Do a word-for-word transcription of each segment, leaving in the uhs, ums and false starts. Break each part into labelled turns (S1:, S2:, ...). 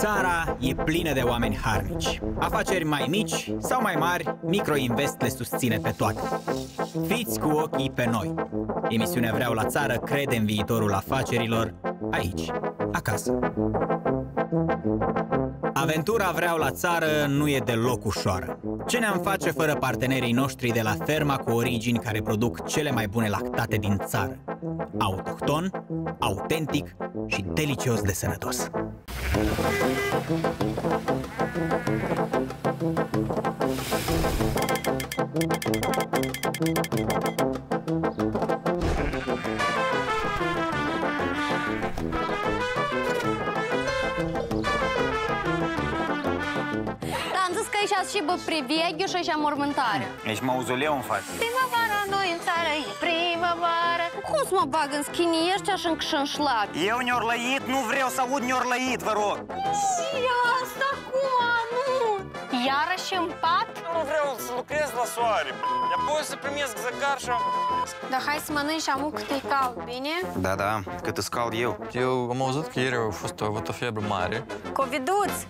S1: Țara e plină de oameni harnici. Afaceri mai mici sau mai mari, Microinvest le susține pe toate. Fiți cu ochii pe noi. Emisiunea Vreau la Țară crede în viitorul afacerilor aici, acasă. Aventura Vreau la Țară nu e deloc ușoară. Ce ne-am face fără partenerii noștri de la ferma cu origini care produc cele mai bune lactate din țară? Autohton, autentic și delicios de sănătos.
S2: Am zis că aici și bă priveghiu și așa mormântare.
S1: Ești mauzoleu în față.
S2: Primăvara noi în țară e primăvară. Cum să mă bag în schini ăștia și în șlag?
S1: Eu ne-orlăit, nu vreau să aud ne-orlăit, vă rog.
S2: Și asta cum, nu? Iarăși în pat?
S3: Eu nu vreau să lucrez la soare. Apoi să primesc zăgar și...
S2: Dar hai să mănânci amu cât e cald, bine?
S1: Da, da, cât îți cald eu.
S4: Eu am auzit că ieri a fost avut o febră mare.
S2: Coviduți!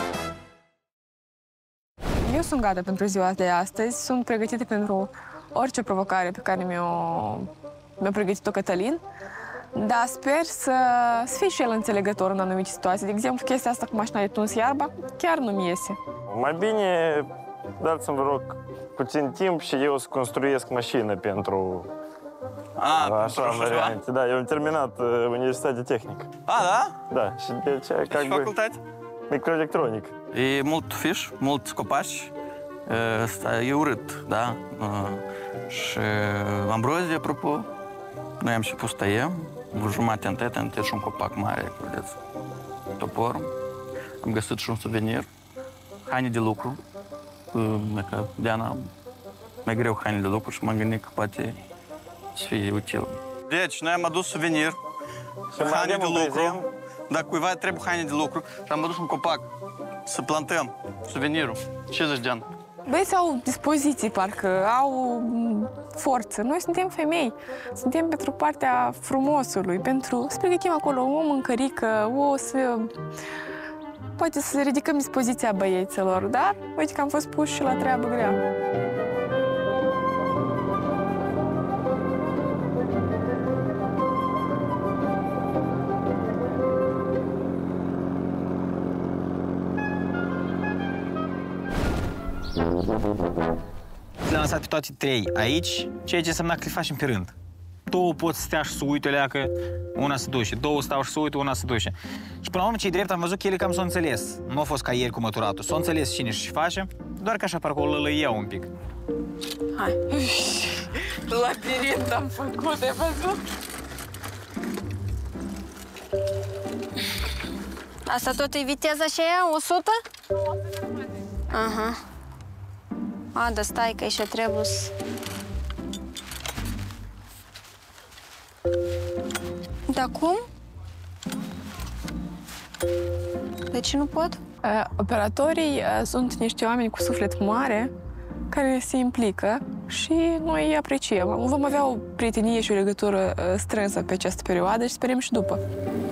S5: Eu sunt gata pentru ziua de astăzi, sunt pregătită pentru orice provocare pe care mi-a mi-a pregătit-o Cătălin, dar sper să, să fie și el înțelegător în anumite situații. De exemplu, chestia asta cu mașina de tuns iarba chiar nu-mi iese.
S3: Mai bine dați-mi, vă rog, puțin timp și eu să construiesc mașină pentru
S4: A,
S3: așa variante. Da, eu am terminat uh, Universitatea Tehnică.
S4: A, da?
S3: Da, și de aceea, ca
S4: Și facultate?
S3: Microelectronic.
S4: E mult fiș, mulți copaci. E urât, da? Și ambrozie, apropo, noi am și pus tăiem, jumătate în tete, în și un copac mare, vedeți, toporul. Am găsit și un suvenir, haine de lucru, că Diana mai greu haine de lucru și m-am gândit că poate să fie util. Deci, noi am adus suvenir, haine de lucru, dacă cuiva trebuie haine de lucru, și am adus un copac să plantăm suvenirul. cincizeci de ani.
S5: Băieții au dispoziții, parcă, au forță. Noi suntem femei, suntem pentru partea frumosului, pentru să pregătim acolo o mâncărică, o să... poate să ridicăm dispoziția băieților, dar uite că am fost puși și la treabă grea.
S1: Le-am lăsat pe toate trei aici, ceea ce însemna că le facem pe rând. Două pot să stea și să uite o leacă, una să duce. Două stau și să uite, una să duce. Și până la urmă, ce-i drept, am văzut că ele cam s-au înțeles. Nu a fost ca ieri cu măturatul. S-au înțeles cine și face, doar că așa parcă o lălăia un pic.
S5: Hai. Labirint am făcut, ai văzut?
S2: Asta tot e viteza și aia, o sută? Aha. A, da stai că și trebuie să... Dar cum? De ce nu pot?
S5: Uh, operatorii uh, sunt niște oameni cu suflet mare care se implică și noi îi apreciem. Vom avea o prietenie și o legătură uh, strânsă pe această perioadă și sperăm și după.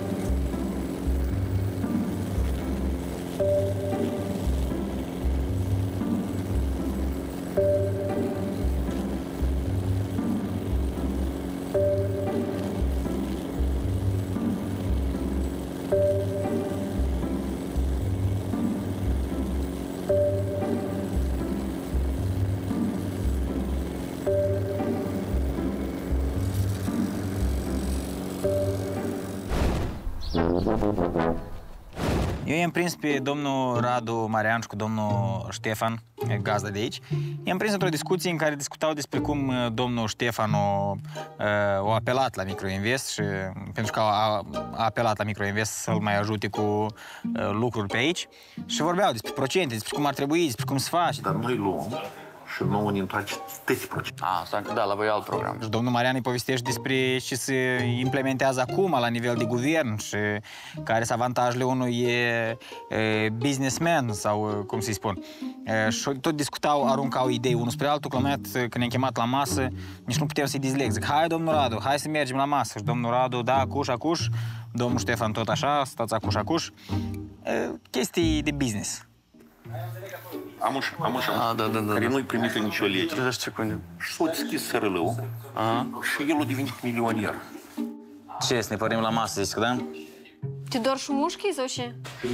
S1: Eu i-am prins pe domnul Radu Marian și cu domnul Ștefan, gazda de aici. I-am prins într-o discuție în care discutau despre cum domnul Ștefan o, o apelat la Microinvest și pentru că a, a apelat la Microinvest să-l mai ajute cu lucruri pe aici și vorbeau despre procente, despre cum ar trebui, despre cum se face.
S6: Dar noi luăm și nouă ne întoarce treizeci la sută.
S4: A, asta încă da, la voi alt program.
S1: Și domnul Marian îi povestește despre ce se implementează acum la nivel de guvern și care sunt avantajele unui e, e, businessman sau cum să-i spun. E, și tot discutau, aruncau idei unul spre altul, că la un moment dat, când ne-am chemat la masă, nici nu puteam să-i dizleg. Zic, hai domnul Radu, hai să mergem la masă. Și domnul Radu, da, acuș, acuș. Domnul Ștefan tot așa, stați acuș, acuș. E, chestii de business.
S6: Am un, am un
S4: A, da, da, da.
S6: care nu-i primită nicio lege.
S4: treizeci secunde.
S6: Și s-a deschis S R L-ul și el a devenit milionier.
S1: Ce, să ne părem la masă, zic, da?
S2: Te dor și mușchii sau ce?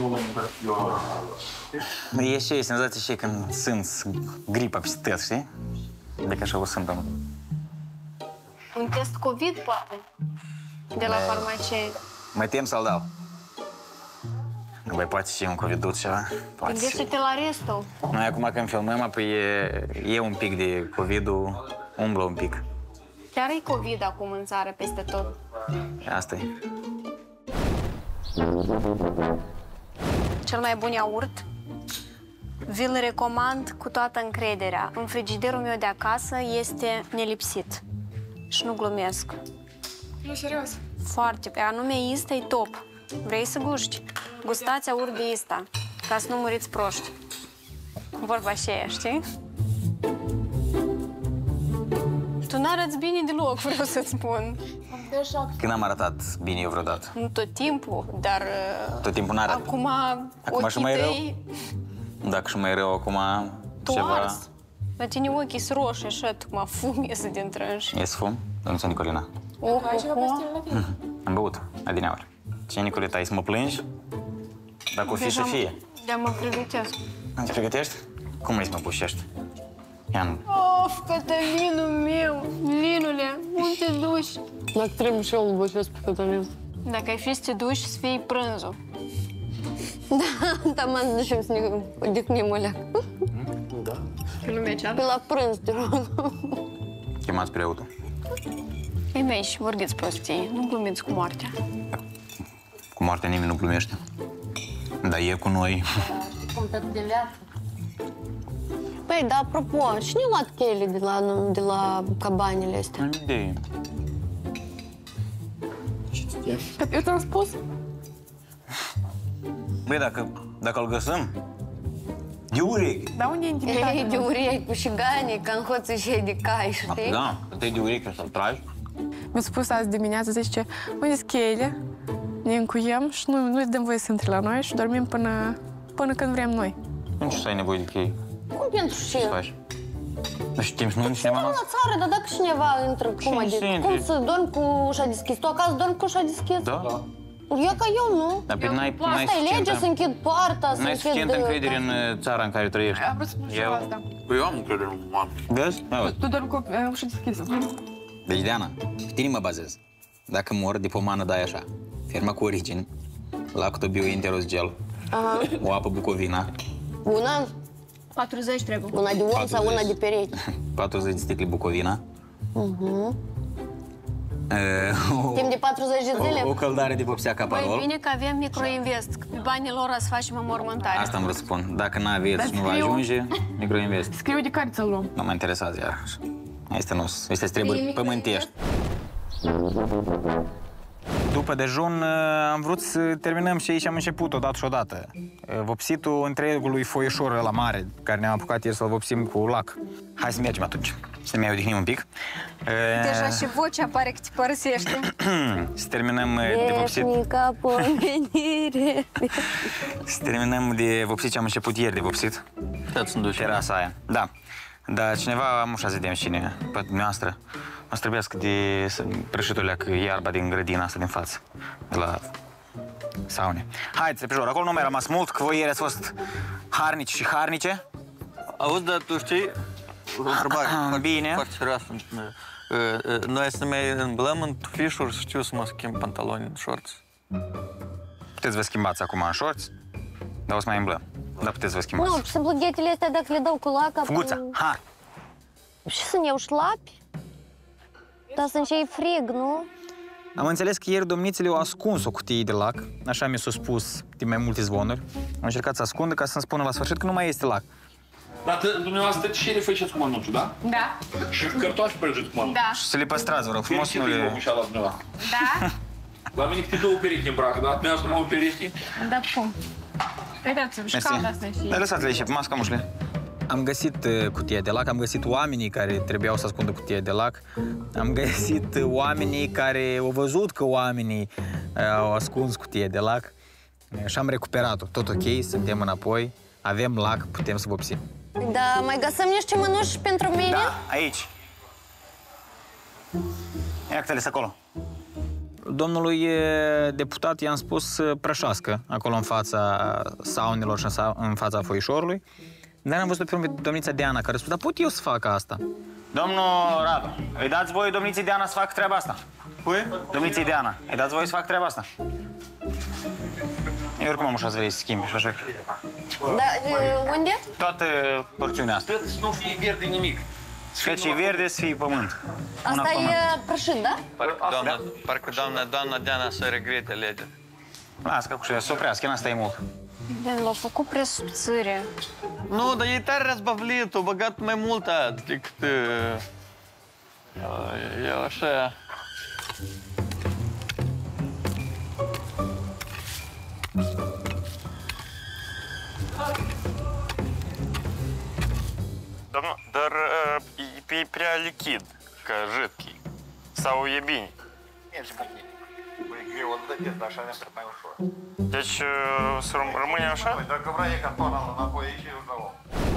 S1: E și senzația și când sunt gripa peste tăt, știi? De că așa o sunt, domnul.
S2: Un test COVID, poate? De la farmacie.
S1: Mă tem să-l dau. Nu, băi, poate și un COVID-ul ceva. Poate și...
S2: Gândește-te la restul.
S1: Noi acum când filmăm, apoi e, e un pic de COVID-ul, umblă un pic.
S2: Chiar e COVID acum în țară, peste tot.
S1: Asta e.
S2: Cel mai bun iaurt? Vi-l recomand cu toată încrederea. În frigiderul meu de acasă este nelipsit. Și nu glumesc.
S5: Nu, serios.
S2: Foarte, pe anume Ista e top. Vrei să guști? Gustați iaurt de Ista, ca să nu muriți proști. Vorba aceea, știi? Tu n-arăți bine deloc, vreau să-ți spun.
S1: Când am arătat bine eu vreodată?
S2: Nu tot timpul, dar...
S1: Tot timpul n-arăt.
S2: Acum,
S1: Acum și
S2: ochii
S1: mai rău?
S2: tăi...
S1: Dacă și mai rău acum
S2: Tu
S1: ceva...
S2: ars. La tine ochii sunt roșii, așa, cum fum iese din trânși.
S1: Ies fum? Domnul Nicolina.
S2: Oh, oh, oh.
S1: Am băut, adineauri. Ce, Nicolita, ai să mă plângi? Dacă o fi și fie.
S2: De-a mă pregătesc.
S1: Îți pregătești? Cum vrei să mă pușești? Ian,
S2: Of, Cătălinul meu, Linule, unde te duci?
S7: Dacă trebuie și eu îl băcesc pe Cătălin.
S2: Dacă ai fi să te duci, să fii prânzul.
S7: Da, dar mă ducem să ne odihnim o leac.
S6: Da.
S2: Pe lumea cea?
S7: Pe la prânz, te rog.
S1: chemați preotul.
S2: Ei mei, și vorbiți prostii, nu glumiți cu moartea.
S1: Cu moartea nimeni nu glumește. Dar e cu noi.
S7: Contact de viață. Păi, dar apropo, cine a luat cheile de la, de la cabanele astea?
S1: Am idee.
S5: Eu ți-am spus?
S1: Băi, dacă, dacă îl găsăm, de urechi.
S5: Dar unde e intimitatea?
S7: Ei, de urechi, cu șiganii, ca în hoții și de cai, știi?
S1: Da, te de urechi să-l tragi.
S5: Mi-a spus azi dimineața, zice, unde sunt cheile? Ne încuiem și nu, nu-i dăm voie să intre la noi și dormim până, până când vrem noi.
S1: Nu știu să ai nevoie de chei.
S7: Cum pentru ce?
S1: Ce faci? Nu știm, nu cineva
S7: La
S1: la...
S7: țară, dar dacă cineva intră, cum
S1: Cine
S7: adică?
S1: să intre?
S7: Cum să dormi cu ușa deschis? Tu acasă dormi cu ușa deschis?
S1: Da? Da.
S7: Eu ca eu, nu?
S1: Dar pe n-ai, n-ai
S7: Asta e legea, să
S1: suficientă,
S7: închid poarta, să
S1: n-ai
S7: închid...
S1: suficientă încredere în țara în care trăiești.
S5: Am vrut să spun și eu asta.
S6: Păi eu am încredere în oameni.
S1: Vezi? Ia uite.
S5: Tu dormi cu uh, ușa deschisă.
S1: Deci, Diana, pe tine mă bazez. Dacă mor, de pomană dai așa. Ferma cu origini, lactobio interos gel, o apă bucovina,
S7: Una?
S2: patruzeci trebuie.
S7: Una de om sau
S1: patruzeci.
S7: una de perechi?
S1: patruzeci de sticle bucovina,
S7: Mhm.
S1: e, o,
S7: Timp de patruzeci de zile?
S1: o, o căldare de vopsea
S2: Păi
S1: caparol.
S2: bine că avem microinvest. Pe banii lor să facem înmormântare.
S1: Asta am vrut să spun. Dacă n-aveți
S5: Dar
S1: și nu vă
S5: scriu-
S1: ajunge, microinvest.
S5: Scriu de care ți-l luăm.
S1: Nu mă interesează iar. Este nu, este treburi pământești. După dejun am vrut să terminăm și aici am început odată și odată. Vopsitul întregului foișor la mare, care ne-am apucat ieri să-l vopsim cu lac. Hai să mergem atunci, să ne mai odihnim un pic.
S2: Deja și vocea pare că te părăsește.
S1: Să terminăm de vopsit.
S7: Veșnica pomenire.
S1: Să terminăm de vopsit ce am început ieri de vopsit.
S4: Stați în duș.
S1: Terasa aia. Da. Dar cineva, am așa să vedem cine, pe dumneavoastră, mă străbească de prăjiturile cu iarba din grădina asta din față, de la saune. Haideți, repejor, acolo nu mai a rămas mult, că voi ieri ați fost harnici și harnice.
S4: Auzi, dar tu știi, o întrebare foarte,
S1: Bine.
S4: foarte serioasă. Noi să mai îmblăm în tufișuri, știu să mă schimb pantaloni în shorts.
S1: Puteți vă schimbați acum în shorts, dar o să mai îmblăm. Dar puteți vă schimbați.
S7: Nu, și blughetele astea, dacă le dau cu lac...
S1: Fuguța, ha!
S7: Și să ne ușlapi? Dar să e frig, nu?
S1: Am înțeles că ieri domnițele au ascuns o cutie de lac, așa mi s-a spus din mai multe zvonuri. Am încercat să ascundă ca să-mi spună la sfârșit că nu mai este lac.
S6: Dar dumneavoastră ce le faceți cu mănuțul, da?
S5: Da.
S6: Și cartofi prăjiți cu mănuțul.
S5: Da.
S1: Și să le păstrați, vă rog, frumos, nu
S6: Fericită
S1: le...
S6: eu la dumneavoastră.
S5: Da?
S6: La mine câte două perechi îmbracă, dar dumneavoastră numai o pereche.
S5: Da, cum? Uitați-vă, și cald asta și...
S1: Dar lăsați-le și pe masca mușle. Am găsit uh, cutia de lac, am găsit oamenii care trebuiau să ascundă cutia de lac. Am găsit uh, oamenii care au văzut că oamenii uh, au ascuns cutia de lac. Uh, și am recuperat-o. Tot ok, suntem înapoi, avem lac, putem să vopsim.
S7: Da, mai găsim niște mănuși pentru mine?
S1: Da, aici. Ia-te-le acolo. Domnului deputat i-am spus să prășească acolo în fața saunelor și în fața foișorului. Dar am văzut pe domnița Diana care spune, dar pot eu să fac asta? Domnul Radu, îi dați voie domniții Diana să facă treaba asta? Cui? Domniții Diana, îi dați voie să facă treaba asta? Eu oricum am ușa să vrei să schimbi și așa.
S7: Da, unde?
S1: Toată porțiunea asta.
S6: Să nu fie verde nimic.
S1: Că ce verde să fie pământ.
S7: Asta e prășit, da?
S4: Parcă doamna, parcă doamna, doamna Diana să regrete legea.
S1: Lasă că cu să oprească, n-asta e mult.
S2: Bine, l-au făcut prea subțire.
S4: Nu, dar e tare răzbavlit, o băgat mai mult decât... Eu așa...
S3: Doamna, dar uh, e prea lichid, ca jidkii. Sau e bine?
S8: Merge mai bine. Păi greu îl dădeți, dar așa ne mai ușor.
S3: Deci uh, să răm rămâne așa?
S8: Păi dacă vrea cartonul înapoi aici, eu dau.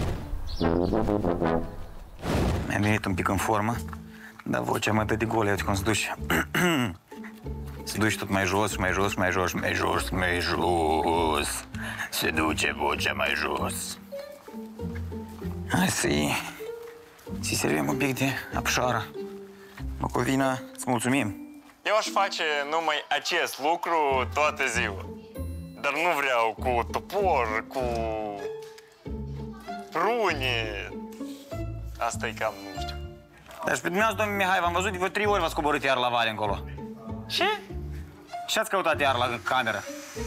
S1: Mi-a venit un pic în formă, dar vocea mă dă de gol, uite cum se duce. Se duce tot mai jos, mai jos, mai jos, mai jos, mai jos. Se duce vocea mai jos. Hai să-i... să-i servim un pic de apșoară. Bucovina, îți mulțumim.
S3: Eu aș face numai acest lucru toată ziua. Dar nu vreau cu topor, cu rune. Asta e cam, nu știu.
S1: Dar și pe dumneavoastră, domnul Mihai, v-am văzut de vreo trei ori v-ați coborât iar la vale încolo.
S3: Ce?
S1: Ce ați căutat iar la cameră?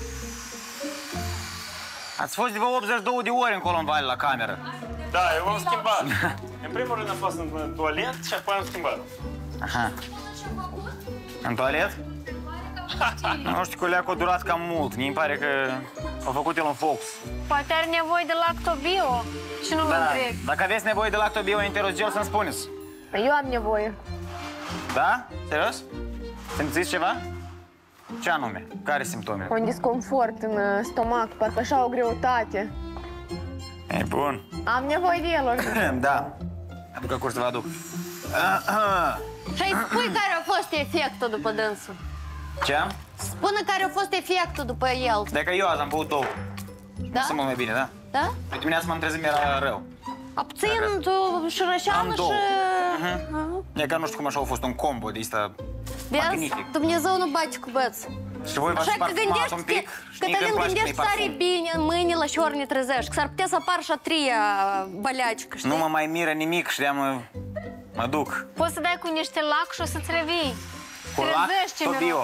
S1: Ați fost de vreo optzeci și două de ori încolo în vale la cameră.
S3: Da, eu v-am schimbat. În primul rând am fost în toalet și apoi am schimbat.
S1: Aha. În toalet? Nu știu că leacul a durat cam mult. Mi-mi pare că a făcut el un focus.
S2: Poate are nevoie de lactobio și nu vă
S1: Da.
S2: întreb.
S1: Dacă aveți nevoie de lactobio interozgel, să-mi spuneți.
S2: Eu am nevoie.
S1: Da? Serios? Simțiți ceva? Ce anume? Care simptome?
S5: Un disconfort în stomac, parcă așa o greutate.
S1: E bun.
S5: Am nevoie de el, oricum.
S1: Da. Aduc acolo să vă aduc.
S7: Și îi spui care a fost efectul după dânsul.
S1: Ce?
S7: Spune care a fost efectul după el.
S1: Dacă eu azi am băut două.
S7: Da?
S1: Să mă mai bine, da?
S7: Da?
S1: Pe dimineața m-am trezit, mi-era rău.
S7: Abțin tu și rășeană
S1: Am
S7: și...
S1: două. E că nu știu cum așa a fost un combo de ăsta magnific.
S7: Vezi? Dumnezeu nu bate cu băți.
S1: Și voi v-ați
S7: Așa că
S1: parfumat
S7: gândești,
S1: un pic?
S7: că
S1: Știi că
S7: te
S1: îmi place
S7: gândești
S1: cum-i
S7: tare
S1: parfum.
S7: bine, mâine la și ori ne trezești, că s-ar putea să apară și a treia băleacică, știi?
S1: Nu mă mai miră nimic și de-aia mă, mă duc.
S2: Poți să dai cu niște lac și o să-ți revii.
S1: Cu lac,
S2: Trezește,
S1: tot
S2: Miro.
S1: bio.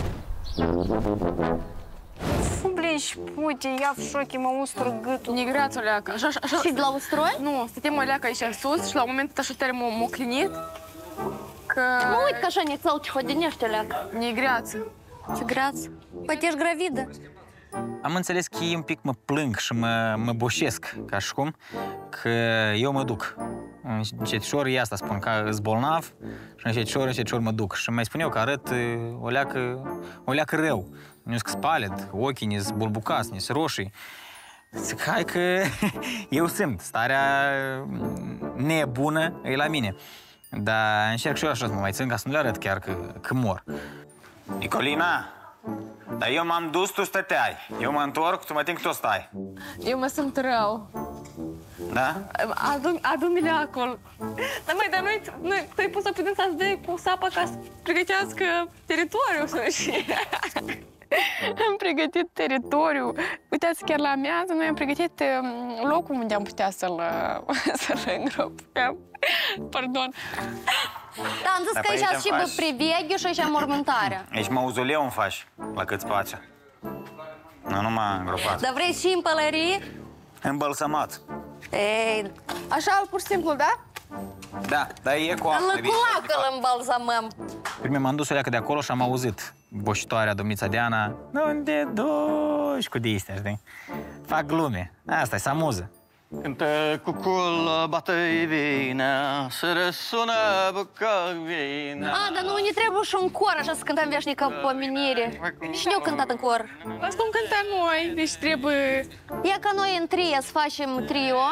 S2: Fu, blin, și uite, ia в șochi, mă ustură gâtul.
S5: Negreață leacă. Așa, așa,
S7: Și de la ustroi?
S5: nu, stăteam o leacă aici în sus și la un moment dat așa tare m-a m-a clinit că...
S7: Nu uit că așa ne țăl ce hodinește leacă.
S5: Negreață.
S7: Ce grață. Poate ești gravidă.
S1: Am înțeles că ei un pic mă plâng și mă, mă boșesc, ca și cum, că eu mă duc. Încetișor e asta, spun, că îs bolnav și încetișor, încetișor mă duc. Și mai spun eu că arăt o leacă, o leacă rău. Nu că spalet, ochii ne-s bulbucați, ne-s roșii. Zic, hai că eu simt, starea nebună e la mine. Dar încerc și eu așa să mă mai țin ca să nu le arăt chiar că, că mor. Nicolina, dar eu m-am dus, tu stăteai. Eu mă întorc, tu mă timp, tu stai.
S5: Eu mă simt rău.
S1: Da?
S5: Adu-mi adu leacul. Dar mai, dar noi, noi tu ai pus-o pe dânsa să dai cu sapa ca să pregătească teritoriul să și... Am pregătit teritoriul. Uitați, chiar la amiază noi am pregătit um, locul unde am putea să-l să-l îngropăm. Pardon.
S7: Da, am zis
S1: Dar
S7: că
S1: pe
S7: aici
S1: aici
S7: și
S1: îmi
S7: bă
S1: faci-
S7: priveghiu și aici mormântarea.
S1: Aici mauzoleu îmi faci, la cât spațiu. Nu, nu m-a îngropat.
S7: Dar vrei și în pălărie?
S1: Îmbălsămat.
S7: Ei, așa pur și simplu, da?
S1: Da, dar e cu apă.
S7: Lăculacă îl îmbalzamăm.
S1: Prima m-am dus o leacă de acolo și am auzit boșitoarea, domnița Diana. Unde duci cu de-astea, știi? Fac glume. Asta-i, se amuză.
S4: Când cucul bată vina, să răsună bucăvina.
S7: A, dar nu, ne trebuie și un cor, așa să cântăm veșnică pomenire. Și ne-au cântat în cor.
S5: Asta cum cântăm noi, deci trebuie...
S7: Ia ca noi în trio să facem trio.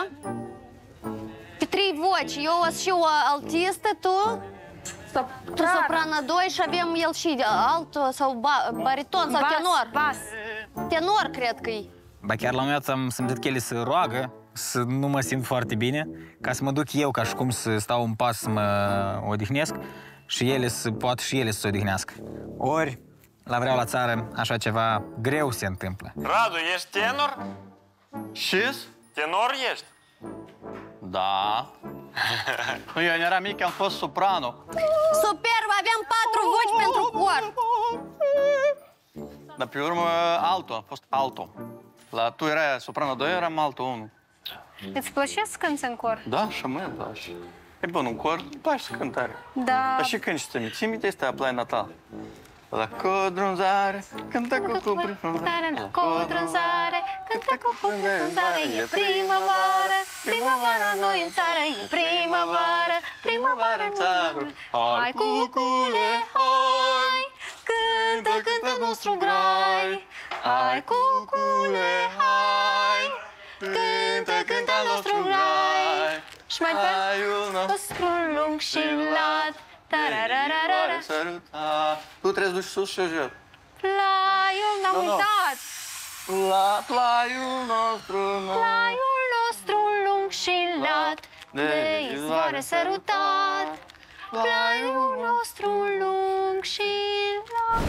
S7: Pe trei voci. Eu o să fiu altistă, tu... Tu soprană doi și avem el și alt sau bariton sau tenor.
S2: Bas,
S7: Tenor, cred că-i.
S1: Ba chiar la un moment dat am simțit că ele se roagă să nu mă simt foarte bine, ca să mă duc eu ca și cum să stau în pas să mă odihnesc și ele să poată și ele să se odihnească. Ori, la vreau la țară, așa ceva greu se întâmplă.
S3: Radu, ești tenor?
S4: Și-s?
S3: Tenor ești?
S4: Da. Eu eram mic, am fost soprano.
S7: Superb, aveam patru voci pentru cor.
S4: Dar pe urmă alto, a fost alto. La tu erai soprano doi, eram alto unu.
S2: îți plăcea să cânti în cor?
S4: Da, și mie îmi place. E bun, un cor, îmi place să cântare.
S2: Da.
S4: Dar și când și ți-mi, ți-mi minte este Aplai Natal. La codrunzare, cântă cu cuprunzare.
S2: La codrunzare, cântă cu cuprunzare. E primăvară, primăvară noi în țară. E primăvară, primăvară în țară. Hai cucule, hai, cântă, cântă nostru grai. Hai cucule, hai, cântă, cântă nostru grai. Și mai departe,
S4: Haiul
S2: nostru lung și lat. Tarararara.
S4: Tu trebuie să duci sus și jos.
S2: Plaiul, n-am
S4: Nu, nu.
S2: uitat.
S4: La plaiul nostru nou.
S2: Plaiul nostru lung și lat, de izvoare sărutat. Plaiul nostru lung și lat.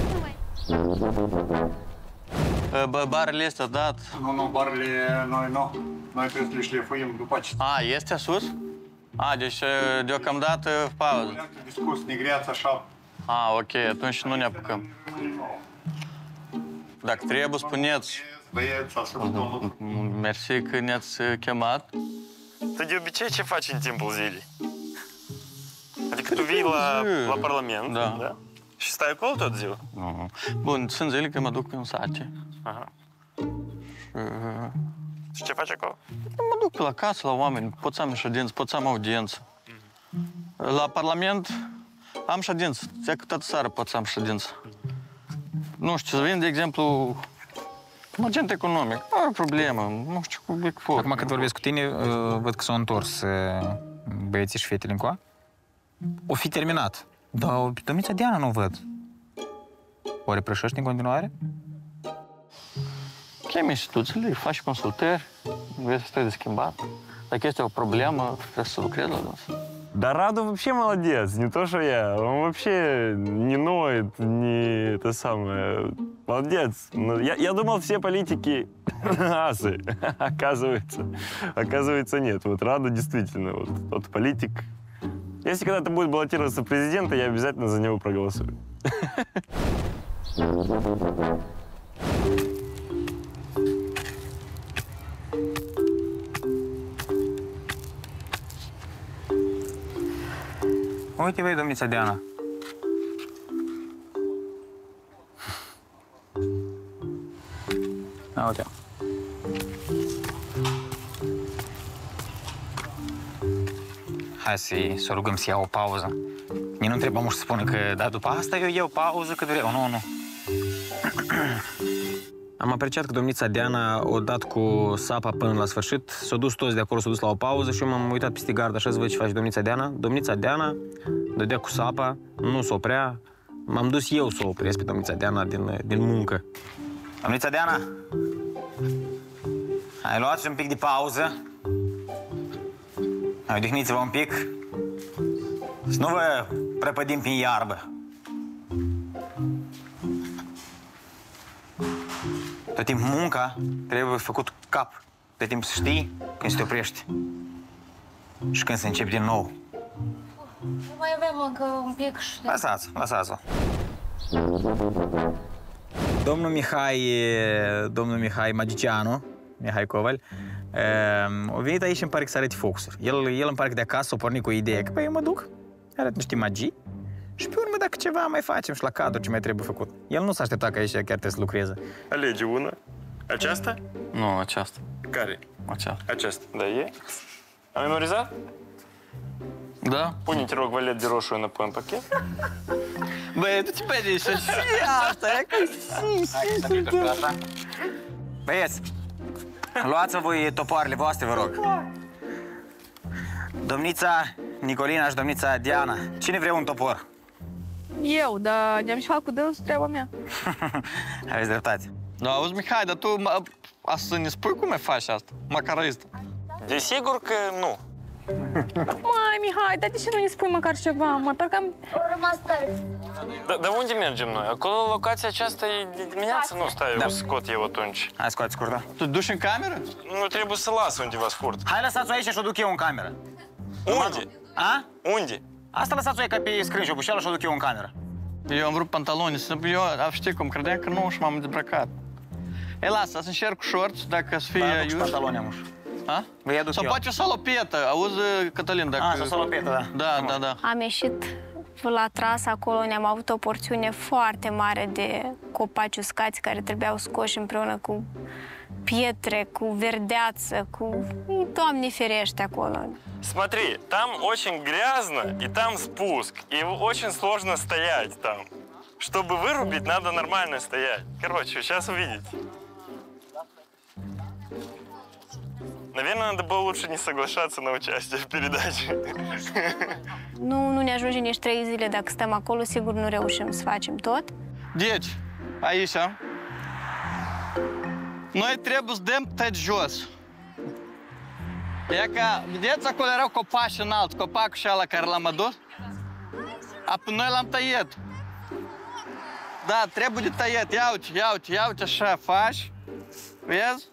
S4: Bă, barele este dat.
S8: Nu, nu, barele noi nu. Noi trebuie să le șlefuim după ce...
S4: A, este sus? A, deci deocamdată pauză.
S8: Le-am discus negreața așa.
S4: A, ok, atunci nu ne apucăm. Dacă trebuie, spuneți.
S8: Băieți, ascult domnul.
S4: Mersi că ne-ați chemat.
S3: Tu de obicei ce faci în timpul zilei? Adică tu vii la, la Parlament,
S4: Da.
S3: da? Și stai acolo tot ziua?
S4: Nu. Bun, sunt zile că mă duc pe un sate.
S3: Aha.
S4: Și
S3: Și ce faci acolo?
S4: mă duc la casă, la oameni, pot să am ședință, pot să am audiență. La Parlament am ședință, ți-a că toată seara pot să am ședință. Nu știu, să vin, de exemplu, un agent economic, nu are problemă, nu știu, cu Big Four.
S1: Acum când vorbesc cu tine, uh, văd că s-au întors uh, băieții și fetele încoa. O fi terminat. Dar pe domnița Diana nu văd. O reprășești în continuare?
S4: Chemi instituțiile, faci consultări, vezi ce trebuie de schimbat. Dacă este o problemă, trebuie să lucrezi la dâns.
S9: Да Раду вообще молодец, не то, что я. Он вообще не ноет, не это самое. Молодец. Ну, Я, я думал, все политики асы. Оказывается, оказывается, нет. Вот Раду действительно вот тот политик. Если когда-то будет баллотироваться в президента, я обязательно за него проголосую.
S1: Uite, băi, domnița Diana. A, uite. Hai să-i să o rugăm să ia o pauză. Nici nu întrebăm să spună că, da, după asta eu iau pauză cât vreau. Nu, nu. Am apreciat că domnița Diana o dat cu sapa până la sfârșit. S-au dus toți de acolo, s-au dus la o pauză și eu m-am uitat peste gardă, așa să văd ce face domnița Diana. Domnița Diana dădea cu sapa, nu s-o oprea. M-am dus eu să o opresc pe domnița Diana din, din muncă. Domnița Diana, hai luați un pic de pauză. Hai, odihniți-vă un pic. Să nu vă prăpădim prin iarbă. Tot timp munca trebuie făcut cap. Tot timp să știi când se te oprești și când se începe din nou.
S7: Mai avem încă un pic și...
S1: Lăsați, lăsați-o. Domnul Mihai, domnul Mihai Magicianu, Mihai Coval, Uh, a venit aici și îmi pare că să arăte focusuri. El, el îmi pare că de acasă o porni cu o idee că, păi, eu mă duc, arăt niște magii și pe urmă, dacă ceva mai facem și la cadru ce mai trebuie făcut. El nu s-a așteptat că aici chiar trebuie să lucreze.
S3: Alege una. Aceasta?
S4: Nu, aceasta.
S3: Care?
S4: Aceasta.
S3: Aceasta. Da, e? Am memorizat?
S4: Da?
S3: Pune, te rog, valet de roșu înapoi în pachet.
S4: Băi, du-te pe aici, și asta, e că...
S1: Băieți, luați-vă voi topoarele voastre, vă rog. Domnița Nicolina și domnița Diana, cine vrea un topor?
S5: Eu, dar ne-am și fac cu dânsul treaba mea.
S1: Aveți dreptate.
S4: Da, auzi, Mihai, dar tu mă, a să ne spui cum mai faci asta? Macarist.
S3: Desigur că nu.
S5: Mai, Mihai, dar de ce nu ne spui măcar ceva? Mă, parcă am...
S3: Dar da, unde mergem noi? Acolo locația aceasta e de dimineață? Nu, stai, da. O scot eu atunci.
S1: Hai, scoate scurtă.
S4: Tu duci în cameră?
S3: Nu, trebuie să las undeva scurt.
S1: Hai, lăsați-o aici și o duc eu în cameră.
S3: Unde?
S1: A?
S3: Unde?
S1: Asta lăsați-o aici ca pe scrân și o bușeală și o duc eu în cameră.
S4: Eu am vrut pantaloni, eu știi cum, credeam că nu și m-am dezbrăcat. Ei, lasă, să încerc cu shorts, dacă să fie
S1: iuși. Pantaloni am uși.
S4: A?
S1: Vă aduc
S4: sau
S1: eu.
S4: poate o salopetă, auzi, Cătălin, dacă...
S1: A, sau salopetă, da.
S4: Da, da, da.
S2: Am ieșit la tras acolo, ne-am avut o porțiune foarte mare de copaci uscați care trebuiau scoși împreună cu pietre, cu verdeață, cu... Doamne ferește acolo.
S3: Смотри, там очень грязно и там спуск, и очень сложно стоять там. Чтобы вырубить, надо нормально стоять. Короче, сейчас увидите. Наверное, надо было лучше не соглашаться на участие в передаче.
S2: Nu, nu ne ajunge nici trei zile dacă stăm acolo, sigur nu reușim să facem tot.
S4: Deci, aici, noi trebuie să dăm tăi jos. E ca, vedeți, acolo erau copaci înalți, copacul și ăla care l-am adus? Apoi noi l-am tăiat. Da, trebuie de tăiat, ia uite, ia uite, ia uite, așa faci, vezi?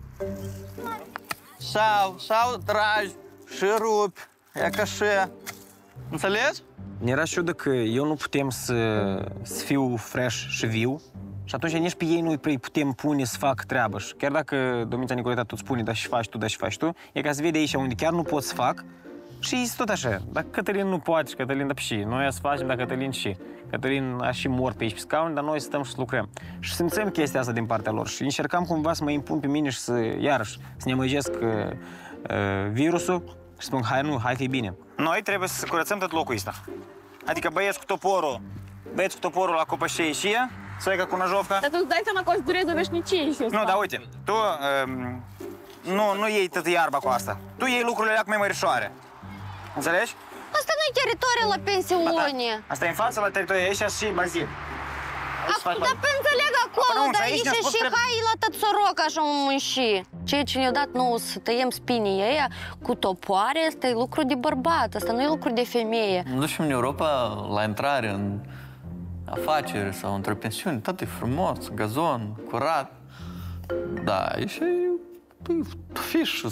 S4: Sau, sau tragi și rupi, e ca așa. Înțelegi?
S1: Mi-era ciudă că eu nu putem să, să fiu fresh și viu și atunci nici pe ei nu îi putem pune să fac treabă. Și chiar dacă domnița Nicoleta tot spune, da și faci tu, da și faci tu, e ca să vede aici unde chiar nu pot să fac și este tot așa. Dacă Cătălin nu poate și Cătălin, da și noi să facem, dar Cătălin și. Cătălin a și mort pe aici pe scaun, dar noi stăm și să lucrăm. Și simțăm chestia asta din partea lor și încercam cumva să mă impun pe mine și să, iarăși, să ne măgesc uh, uh, virusul și spun, hai nu, hai că e bine. Noi trebuie să curățăm tot locul ăsta. Adică băieți cu toporul, băieți cu toporul la copășie și ea, soica cu năjovca.
S5: Dar tu îți dai seama că o să dureze o veșnicie și
S1: Nu, dar uite, tu um, nu, nu iei tot iarba cu asta. Tu iei lucrurile alea cu mai mărișoare. Înțelegi?
S7: Asta nu e teritoriul la pensiune.
S1: Da. Asta e în față la teritoriul aici și bazin.
S7: Dar pe înțeleg acolo, dar aici și hai la tot soroc așa un munși. Ceea ce ne-a dat nouă să tăiem spinii ăia cu topoare, asta e lucru de bărbat, asta nu e lucru de femeie.
S4: Nu ducem în Europa la intrare în afaceri sau într-o pensiune, tot e frumos, gazon, curat. Da, aici e fiș,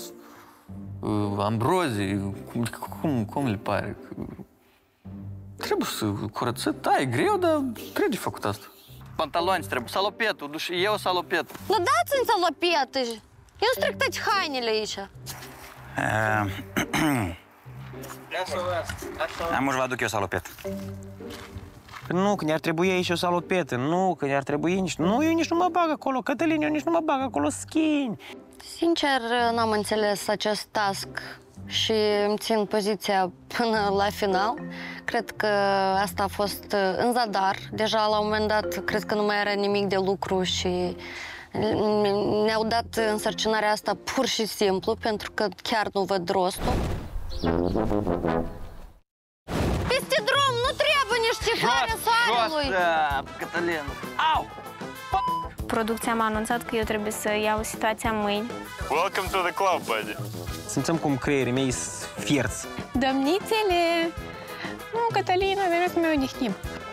S4: ambrozii, cum, cum, cum le pare? Trebuie să curățăm, da, e greu, dar trebuie făcut asta. Pantaloni trebuie, salopetul, duci eu salopet.
S7: Nu dați-mi salopetă, eu stric toate hainele aici.
S1: Am să vă aduc eu salopet. Nu, că ne-ar trebui aici o salopetă, nu, că ne-ar trebui nici... Nu, eu nici nu mă bag acolo, Cătălin, eu nici nu mă bag acolo schini.
S7: Sincer, n-am înțeles acest task și îmi țin poziția până la final. Cred că asta a fost în zadar. Deja la un moment dat, cred că nu mai era nimic de lucru și ne-au dat însărcinarea asta pur și simplu, pentru că chiar nu văd rostul. Peste drum nu trebuie niște floare soarelui!
S4: Jos, Cătălin! Au!
S2: Producția m-a anunțat că eu trebuie să iau situația în mâini.
S3: Welcome to the club, buddy!
S1: Simțăm cum creierii mei sunt fierți.
S5: Domnițele! Nu, Cătălina, vreau să mai odihnim.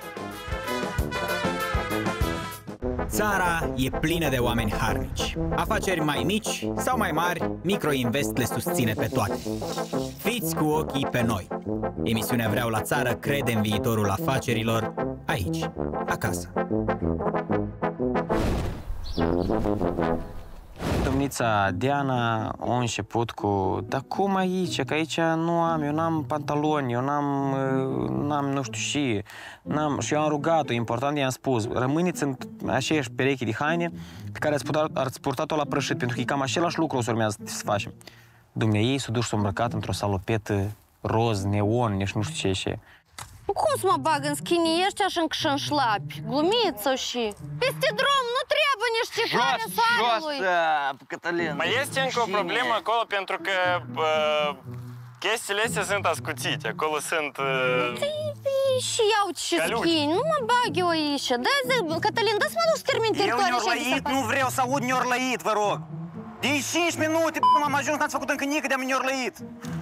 S10: Țara e plină de oameni harnici. Afaceri mai mici sau mai mari, Microinvest le susține pe toate. Fiți cu ochii pe noi. Emisiunea Vreau la Țară crede în viitorul afacerilor aici, acasă.
S1: Domnița Diana a început cu: dar cum aici? Că aici nu am, eu n-am pantaloni, eu n-am, n-am nu știu și, n-am... Și eu am rugat-o, important i-am spus: rămâneți în aceeași pereche de haine pe care ați purtat, ați purtat-o la prășit, pentru că e cam același lucru o să urmează să facem. Dumnezeu s-a dus și s-a îmbrăcat într-o salopetă roz, neon, nici nu știu ce e și...
S7: Cum să mă bag în skinny ăștia și în șlapi? Glumiță și... Peste drum nu trebuie niște care soarelui.
S4: Jos, Cătălin.
S3: Mai este încă o problemă acolo, pentru că uh, chestiile astea sunt ascuțite. Acolo sunt... Uh,
S7: și iau și skinny, nu mă bag eu aici. Da, Cătălin, da să mă duc să termin teritoriul
S1: Eu ne-or nu vreau să aud ne-or lăit, vă rog. Din cinci minute până am ajuns, n-ați făcut încă nică de-am ne-or lăit.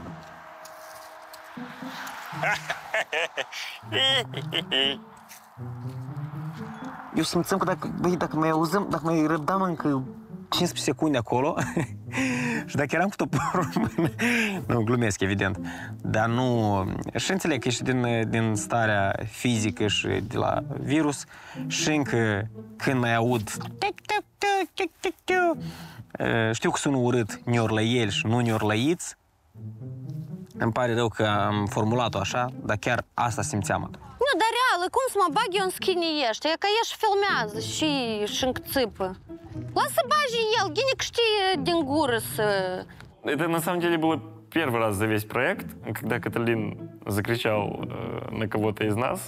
S1: Eu simțeam că dacă, băi, dacă mai auzăm, dacă mai răbdam încă cincisprezece secunde acolo și dacă eram cu toporul în mână, nu, glumesc, evident, dar nu, și înțeleg că și din, din starea fizică și de la virus și încă când mai aud știu că sună urât ne-or și nu ne-or lăiți. Îmi pare rău că am formulat-o așa, dar chiar asta simțeam.
S7: Nu, dar real, cum să mă bag eu în skinny ăștia? Că ești filmează și și încțipă. Lasă bagi el, gine că știe din gură să...
S3: Это на самом деле было первый раз за весь проект, когда Каталин закричал э, на кого-то из нас.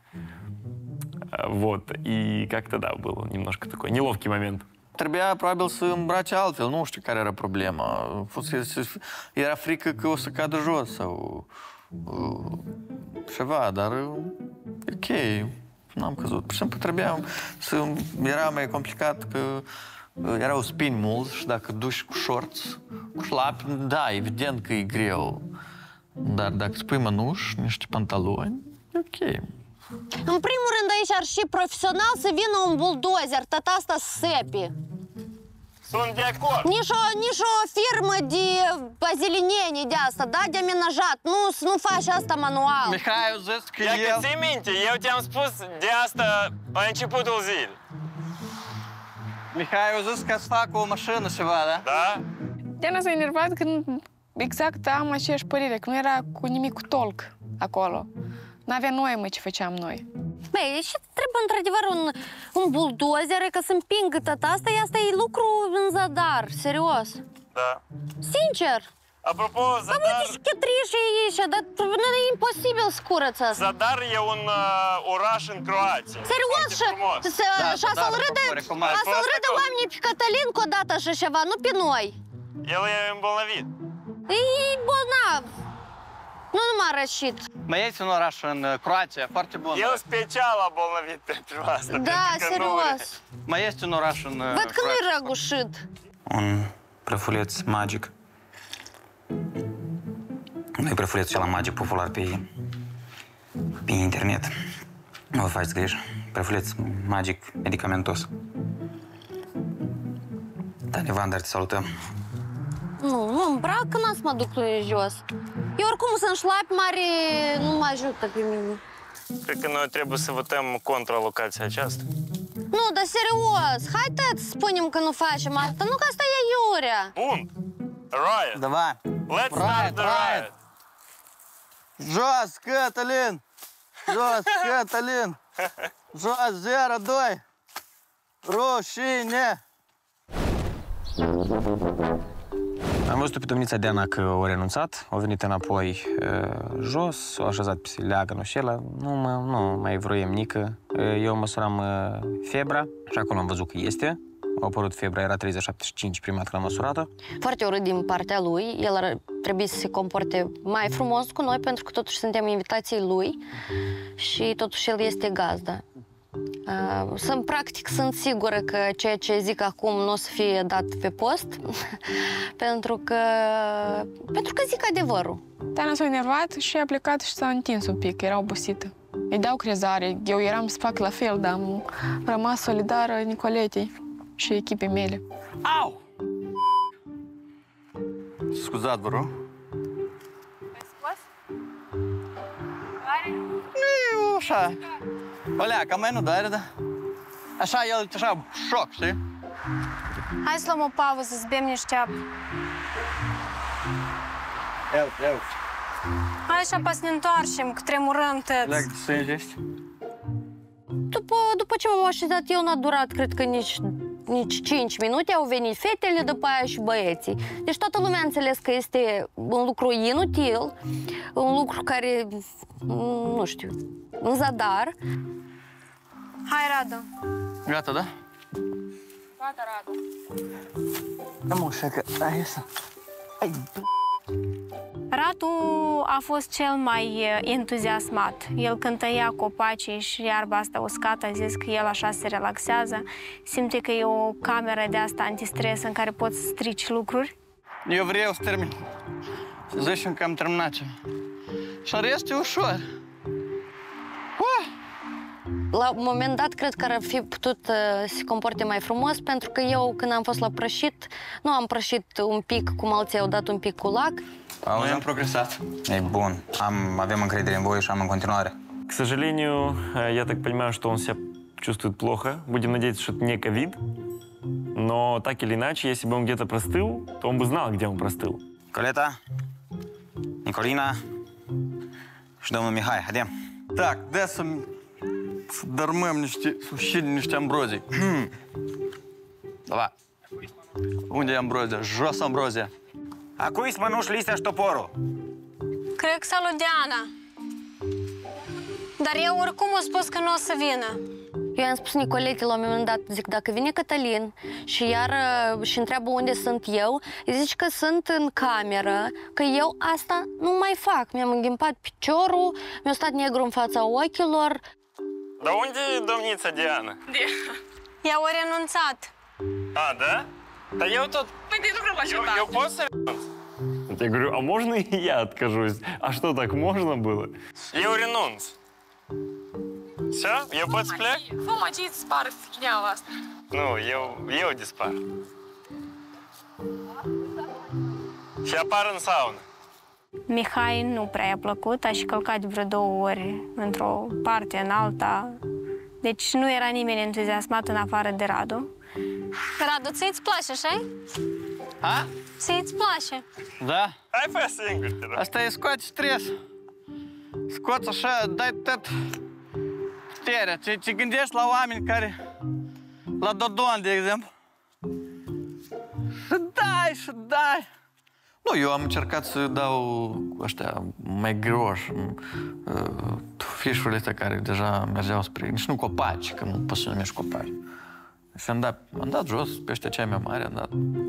S3: Вот, и как-то, да, был немножко такой неловкий момент.
S4: Trebuia probabil să îmbrace altfel, nu știu care era problema. Era frică că o să cadă jos sau uh, ceva, dar ok, n-am căzut. Pur și simplu trebuia să... Era mai complicat că erau spini mulți și dacă duci cu shorts, cu șlapi, da, evident că e greu. Dar dacă spui mănuși, niște pantaloni, e ok.
S7: În primul rând aici ar și profesional să vină un buldozer, tot asta sepi.
S3: Sunt de acord.
S7: Nici o, nici o firmă de bazilinenie de asta, da, de amenajat. Nu, nu faci asta manual.
S4: Mihai, eu zis că
S3: Ia
S4: el...
S3: că ții minte, eu te-am spus de asta la începutul zilei.
S4: Mihai, eu zis că să fac o mașină ceva, da?
S3: Da?
S5: Diana s-a enervat când exact am aceeași părere, că nu era cu nimic cu tolc acolo. N-avea noi, mă, ce făceam noi.
S7: Băi, și trebuie într-adevăr un, un buldozer ca să împingă tot asta, asta e lucru în zadar, serios.
S3: Da.
S7: Sincer.
S3: Apropo, Zadar...
S7: Păi uite și chetrișe aici, dar e imposibil să curăță asta.
S3: Zadar e un uh, oraș în Croația.
S7: Serios, și,
S4: Da,
S7: și să-l râde, să-l râde oamenii pe Cătălin cu o dată așa ceva, nu pe noi.
S3: El e îmbolnăvit.
S7: E bolnav. Nu numai rășit.
S4: Mai este un oraș în Croația, foarte bun.
S3: El special a bolnăvit pentru asta.
S7: Da,
S3: pentru că
S7: serios.
S3: Nu...
S4: Mai este un oraș în
S7: Văd că nu-i răgușit.
S1: Un prăfuleț magic. Nu-i prăfulețul cel magic popular pe, pe internet. Nu vă faceți griji. Prăfuleț magic medicamentos. Tane Vander, te salutăm.
S7: Nu, nu îmbrac că n-am să mă duc jos. Eu oricum sunt șlapi mari, nu mă ajută pe mine.
S3: Cred că noi trebuie să votăm contra locația aceasta.
S7: Nu, dar serios, haideți să spunem că nu facem asta, nu că asta e iurea.
S3: Bun! Riot!
S4: Давай!
S3: Let's start the riot!
S4: Jos, Cătălin! Jos, Cătălin! Jos, zero doi! Rușine!
S1: Am văzut pe domnița Diana că a renunțat, a venit înapoi uh, jos, s-a așezat pe leagănul acela, nu, mă, nu mai vroiem nică. Eu măsuram uh, febra și acolo am văzut că este. A apărut febra, era treizeci șaptezeci și cinci prima dată când am măsurat-o.
S7: Foarte urât din partea lui, el ar trebui să se comporte mai frumos cu noi, pentru că totuși suntem invitații lui și totuși el este gazda. Uh, sunt, practic, sunt sigură că ceea ce zic acum nu o să fie dat pe post, pentru că pentru că zic adevărul.
S5: Diana s-a enervat și a plecat și s-a întins un pic, era obosită. Îi dau crezare, eu eram să fac la fel, dar am rămas solidară Nicoletei și echipei mele.
S4: Au! Scuzați, vă rog. Nu, așa. O leacă, mai nu doare, da? Așa, el, așa, șoc, știi?
S2: Hai să luăm o pauză, să bem niște apă.
S4: Eu, eu.
S2: Hai așa, pa să ne întoarcem, că tremurăm tăți.
S4: Leg de sângești?
S7: După, după ce m-am așezat eu, n-a durat, cred că nici, nici cinci minute, au venit fetele, după aia și băieții. Deci toată lumea a înțeles că este un lucru inutil, un lucru care, nu știu, în zadar.
S2: Hai, Radu.
S4: Gata, da?
S2: Gata, Radu.
S4: Am așa că... Hai, iasă. Hai,
S2: Radu a fost cel mai entuziasmat. El când tăia copacii și iarba asta uscată, a zis că el așa se relaxează. Simte că e o cameră de asta antistres în care poți să strici lucruri.
S4: Eu vreau să termin. Să zicem că am terminat ce. Și restul e ușor. Uh!
S7: La un moment dat, cred că ar fi putut uh, să se comporte mai frumos, pentru că eu, când am fost la prășit, nu am prășit un pic cum alții au dat un pic cu lac.
S4: Noi am progresat.
S1: E bun, am, avem încredere în voi și am în continuare.
S9: К сожалению, я так понимаю, что он себя чувствует плохо. Будем надеяться, что это не ковид. Но так или иначе, если бы он где-то простыл, то он бы знал, где он простыл.
S1: Coleta, Nicolina și domnul Mihai, haidem.
S4: Так, де să dărmăm niște, să ușim niște ambrozii. Давай. Unde e ambrozia? Jos ambrozia.
S1: A cui smănuși listea și toporul?
S2: Cred că s-a lui Diana. Dar eu oricum o spus că nu o să vină.
S7: Eu i-am spus Nicoletei la un moment dat, zic, dacă vine Cătălin și iar și întreabă unde sunt eu, îi zici că sunt în cameră, că eu asta nu mai fac. Mi-am înghimpat piciorul, mi-a stat negru în fața ochilor.
S3: Dar unde e domnița Diana?
S2: Ea a renunțat.
S3: A, da? Dar eu tot...
S5: Păi de lucru la
S3: Eu, eu pot să renunț?
S9: Я говорю, а можно и я откажусь? А что, так можно было?
S3: Eu renunț. Все? Eu pot să plec?
S5: Fă mă, ce-ți dispar fineaua asta?
S3: Nu, eu, eu dispar. Și apar în saună.
S2: Mihai nu prea i-a plăcut, a și călcat vreo două ori într-o parte, în alta. Deci nu era nimeni entuziasmat în afară de Radu. Radu, ți-ți place, așa?
S4: A?
S2: Ți-ți place?
S4: Da.
S3: Hai, fă singur, te rog.
S4: Asta e scoate stres. Scoți așa, dai tot puterea. Te, te gândești la oameni care... La Dodon, de exemplu. Și dai, și dai. Nu, eu am încercat să dau ăștia mai groși, fișurile astea care deja mergeau spre... Nici nu copaci, că nu poți să numești copaci. Și am dat, am dat jos pe ăștia cea mai mare, am dat.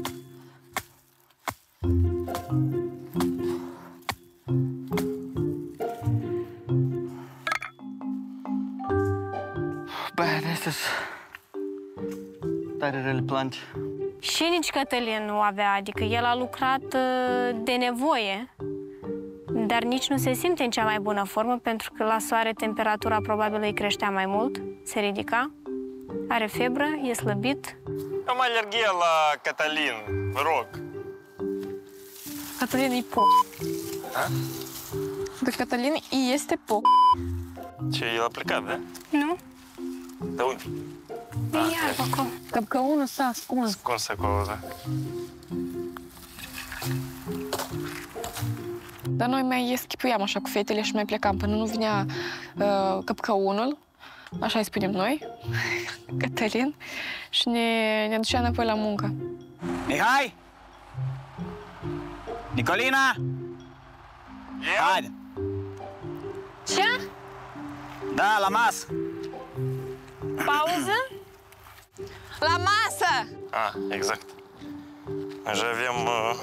S4: Bă, astea sunt tare rele plante.
S2: Și nici Cătălin nu avea, adică el a lucrat de nevoie, dar nici nu se simte în cea mai bună formă, pentru că la soare temperatura probabil îi creștea mai mult, se ridica, are febră, e slăbit.
S3: Am alergie la Cătălin, vă rog.
S5: Cătălin e pop.
S3: A?
S5: Deci Cătălin este pop.
S3: Ce, el a plecat, da?
S2: Nu?
S3: De unde?
S2: E iarbă acolo.
S5: Căpcăunul s-a ascuns.
S3: Ascuns acolo, da.
S5: Dar noi mai schipuiam așa cu fetele și mai plecam până nu vinea uh, căpcăunul, așa îi spunem noi, Cătălin, și ne, ne ducea înapoi la muncă.
S1: Mihai! Nicolina!
S3: Eu?
S1: Haide!
S2: Ce?
S1: Da, la masă!
S2: Pauză?
S5: La masă!
S3: Ah, exact. Așa avem... Uh...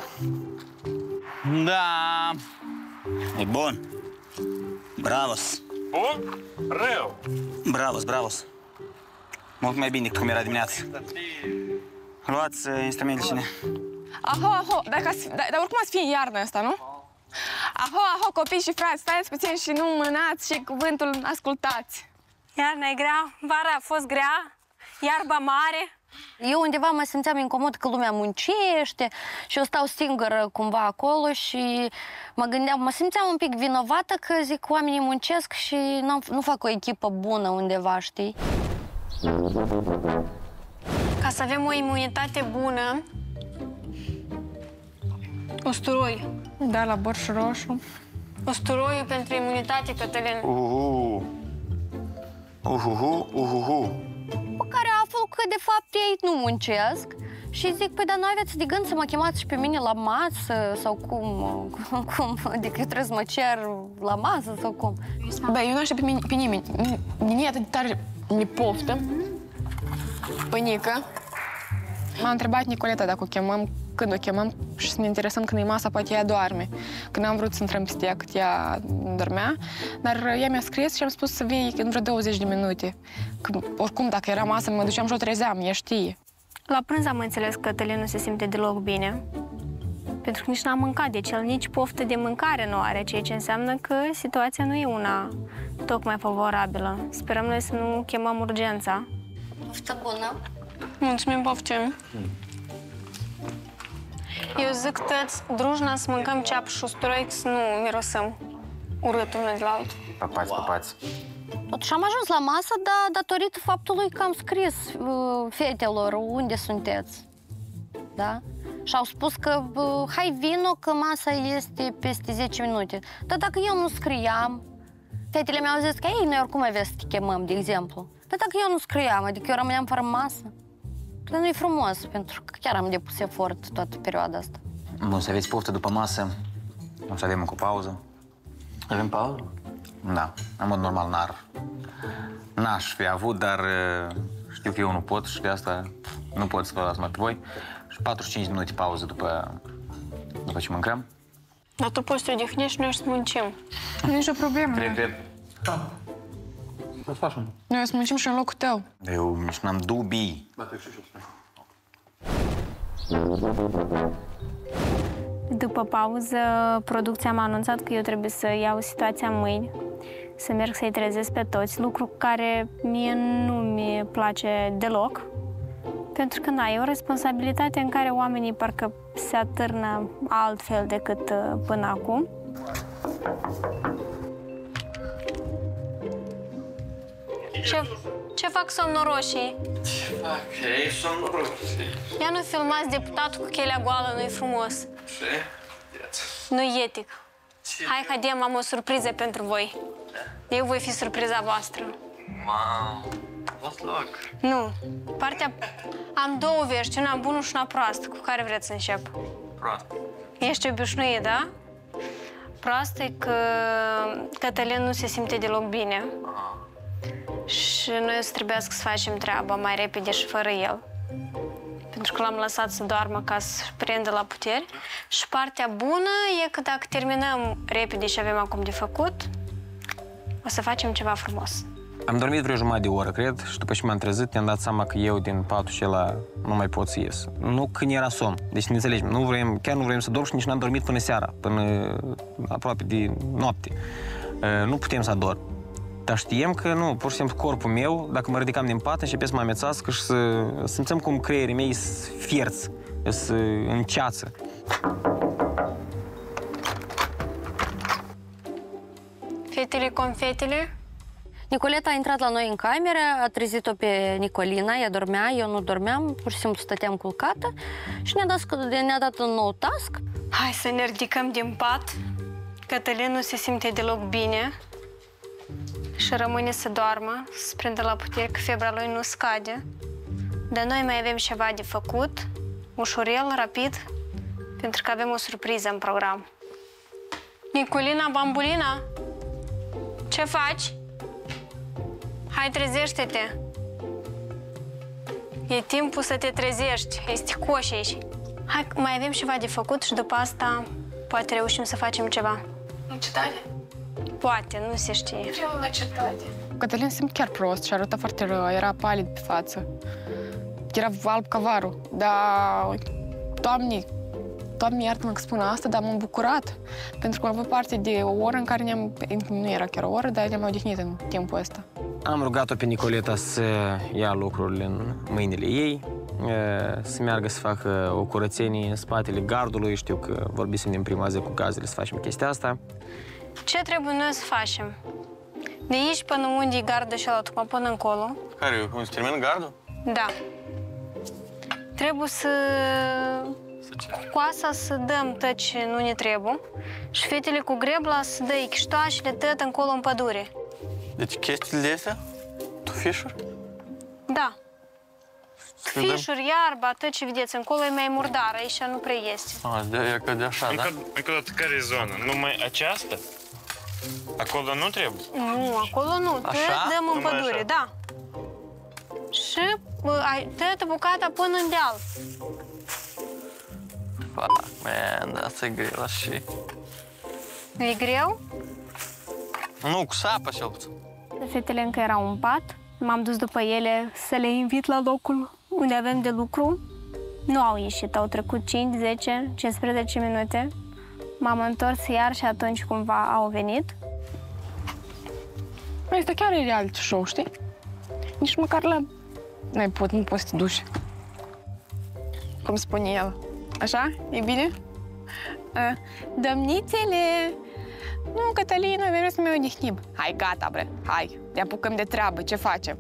S4: Da.
S1: E bun! Bravos!
S3: Bun? Rău!
S1: Bravos, bravos! Mult mai bine decât cum era dimineața. Luați uh, instrumentele.
S5: Aho, aho, dacă ați, dar, dar oricum ați fi în iarnă asta, nu? Aho, aho, copii și frați, stați puțin și nu mânați și cuvântul ascultați.
S2: Iarna e grea, vara a fost grea, iarba mare.
S7: Eu undeva mă simțeam incomod că lumea muncește și eu stau singură cumva acolo și mă gândeam, mă simțeam un pic vinovată că zic oamenii muncesc și nu, nu fac o echipă bună undeva, știi?
S2: Ca Ca să avem o imunitate bună, usturoi.
S5: Da, la borș roșu.
S2: Usturoiul pentru imunitate, Cătălin.
S1: Uhuhu. Uhuhu, uhuhu.
S7: Pe care aflu că, de fapt, ei nu muncesc. Și zic, păi, dar nu aveți de gând să mă chemați și pe mine la masă? Sau cum? Cum? cum? Adică eu trebuie să mă cer la masă sau cum?
S5: Băi, eu nu aștept pe, mine, pe nimeni. Nini atât de tare mi poftă. Pănică. M-a întrebat Nicoleta dacă o chemăm, când o chemăm și să ne interesăm când e masa, poate ea doarme. Când am vrut să intrăm peste ea, cât ea dormea, dar ea mi-a scris și am spus să vii în vreo douăzeci de minute. Că, oricum, dacă era masă, mă duceam și o trezeam, ea știe.
S2: La prânz am înțeles că Cătălin nu se simte deloc bine. Pentru că nici n-a mâncat, deci el nici poftă de mâncare nu are, ceea ce înseamnă că situația nu e una tocmai favorabilă. Sperăm noi să nu chemăm urgența.
S7: Poftă bună!
S2: Mulțumim, poftim! Eu zic tăți, drujna să mâncăm ceapă și usturoi, să nu mirosăm urât unul de la altul.
S1: Papați, papați.
S7: Totuși am ajuns la masă, dar datorită faptului că am scris uh, fetelor unde sunteți. Da? Și au spus că uh, hai vino că masa este peste zece minute. Dar dacă eu nu scriam, fetele mi-au zis că ei, noi oricum avea să te chemăm, de exemplu. Dar dacă eu nu scriam, adică eu rămâneam fără masă, că nu e frumos, pentru că chiar am depus efort toată perioada asta.
S1: Bun, să aveți poftă după masă, o să avem încă o pauză.
S4: Avem pauză?
S1: Da, în mod normal n-ar. N-aș fi avut, dar știu că eu nu pot și de asta nu pot să vă las mai pe voi. Și patruzeci și cinci de minute pauză după, după ce mâncăm.
S2: Dar tu poți să te odihnești, noi să muncim.
S5: Nici o problemă.
S1: Cred, cred.
S4: Să facem.
S5: Noi o să muncim și în locul tău.
S1: Eu nici n-am dubii.
S2: După pauză, producția m-a anunțat că eu trebuie să iau situația în mâini, să merg să-i trezesc pe toți, lucru care mie nu mi place deloc, pentru că, na, e o responsabilitate în care oamenii parcă se atârnă altfel decât până acum. Ce, ce fac somnoroșii?
S4: Ce fac? Ei somnoroșii.
S2: Ia nu filmați deputatul cu chelea goală, nu-i frumos.
S4: Ce?
S2: Nu-i etic. Hai, haidem, am o surpriză pentru voi. Eu voi fi surpriza voastră.
S4: Mamă, luați loc.
S2: Nu. Partea... Am două vești, una bună și una proastă. Cu care vreți să încep?
S4: Proastă.
S2: Ești obișnuit, da? Proastă e că Cătălin nu se simte deloc bine.
S4: Aha.
S2: Și noi o să trebuiască să facem treaba mai repede și fără el. Pentru că l-am lăsat să doarmă ca să prindă la puteri. Și partea bună e că dacă terminăm repede și avem acum de făcut, o să facem ceva frumos.
S1: Am dormit vreo jumătate de oră, cred, și după ce m-am trezit, mi-am dat seama că eu din patul și ăla nu mai pot să ies. Nu că nu era somn, deci ne înțelegem, nu vrem, chiar nu vrem să dorm și nici n-am dormit până seara, până aproape de noapte. Nu putem să adorm. Dar știem că nu, pur și simplu corpul meu, dacă mă ridicam din pat, începe să mă amețească și să simțăm cum creierii mei să fierți, să înceață.
S2: Fetele, confetele.
S7: Nicoleta a intrat la noi în cameră, a trezit-o pe Nicolina, ea dormea, eu nu dormeam, pur și simplu stăteam culcată și ne-a dat, ne-a dat un nou task.
S2: Hai să ne ridicăm din pat. Cătălin nu se simte deloc bine și rămâne să doarmă, să prindă la puteri, că febra lui nu scade. Dar noi mai avem ceva de făcut, ușurel, rapid, pentru că avem o surpriză în program. Nicolina, bambulina, ce faci? Hai, trezește-te! E timpul să te trezești, este coș aici. Hai, mai avem ceva de făcut și după asta poate reușim să facem ceva.
S5: În cetate?
S2: Poate, nu se știe.
S5: Ce la cetate? Cătălin se simte chiar prost și arăta foarte rău, era palid pe față. Era alb ca varul, dar, Doamne, Doamne, iartă-mă că spun asta, dar m-am bucurat, pentru că am avut parte de o oră în care ne-am, nu era chiar o oră, dar ne-am odihnit în timpul ăsta.
S1: Am rugat-o pe Nicoleta să ia lucrurile în mâinile ei, să meargă să facă o curățenie în spatele gardului. Știu că vorbisem din prima zi cu gazele să facem chestia asta.
S2: Ce trebuie noi să facem? De aici până unde e gardul și ăla, până încolo.
S4: Care, unde se termină gardul?
S2: Da. trebuie să... cu coasa să dăm tot ce nu ne trebuie și fetele cu grebla să dă chiștoașele tot încolo în pădure.
S4: Deci chestiile astea? Tu fișuri?
S2: Da. Fișuri, iarba, tot ce vedeți, încolo e mai murdar, aici nu prea este.
S4: A, de, e ca de așa, da?
S3: Încă o care e zona? Numai aceasta? Acolo nu trebuie?
S2: Nu, acolo nu. Tot dăm în
S3: Numai
S2: pădure,
S3: așa.
S2: da. Și tot bucata până în deal.
S4: Fuck, man, da, asta e greu și...
S2: E greu?
S4: Nu, cu sapă cel puțin.
S2: Fetele încă erau în pat. M-am dus după ele să le invit la locul unde avem de lucru. Nu au ieșit, au trecut cinci, zece, cincisprezece minute. M-am întors iar și atunci cumva au venit.
S5: Asta chiar e reality show, știi? Nici măcar la... N-ai pot, nu poți să te duci. Cum spune el. Așa? E bine? A, domnițele! Nu, Cătălina, vreau să ne odihnim. Hai, gata, bre, hai, ne apucăm de treabă, ce facem?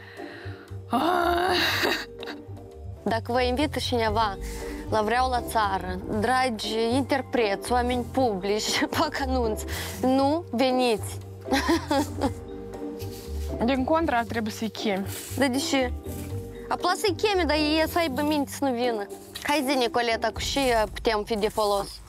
S7: Dacă vă invită cineva la Vreau la țară, dragi interpreți, oameni publici, fac anunț, nu veniți.
S5: Din contra, trebuie să-i chemi.
S7: Dar de ce? Apla să-i chemi, dar ei să aibă minte să nu vină. Hai zi, Nicoleta, cu și putem fi de folos.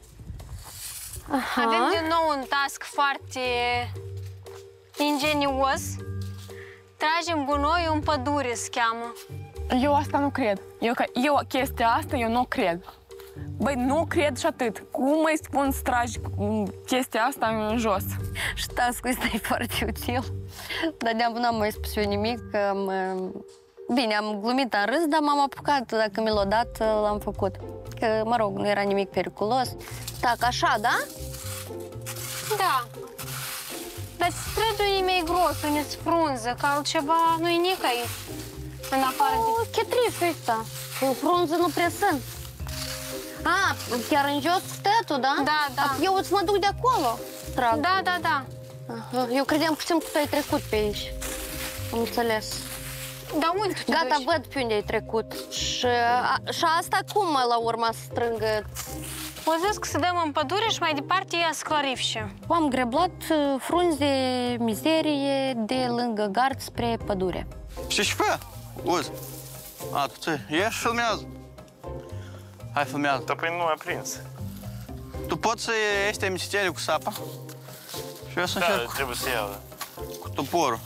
S2: Aha. Avem din nou un task foarte ingenios. Tragem gunoi în pădure, se cheamă.
S5: Eu asta nu cred. Eu, eu chestia asta, eu nu cred. Băi, nu cred și atât. Cum îi spun să tragi chestia asta în jos?
S7: Și task-ul ăsta e foarte util. Dar n-am mai spus eu nimic. Am, bine, am glumit, am râs, dar m-am apucat. Dacă mi l-a dat, l-am făcut. Că, mă rog, nu era nimic periculos. Tac, așa, da?
S2: Da. Dar străduie mai gros, să ne frunză, că altceva nu-i nic aici. În afară de...
S7: Chetrișul ăsta. Cu frunză nu prea sunt. A, chiar în jos cu tătul, da?
S2: Da, da.
S7: Eu îți mă duc de acolo. Trag.
S2: Da, da, da.
S7: Aha. Eu credeam puțin că tu ai trecut pe aici. Am înțeles.
S2: Dar unde tu te
S7: Gata,
S2: duci?
S7: văd pe unde ai trecut. Și, a, și asta cum la urma să strângă?
S2: O zis că să dăm în pădure și mai departe ea să clarifice.
S7: Am greblat frunze mizerie de lângă gard spre pădure.
S4: Și și fă, uzi. A, tu ce, ieși și filmează. Hai, filmează.
S3: Dar păi nu a prins.
S4: Tu poți să ieși emisitere cu sapa? Și eu să încerc
S3: Da, trebuie să iau.
S4: cu toporul.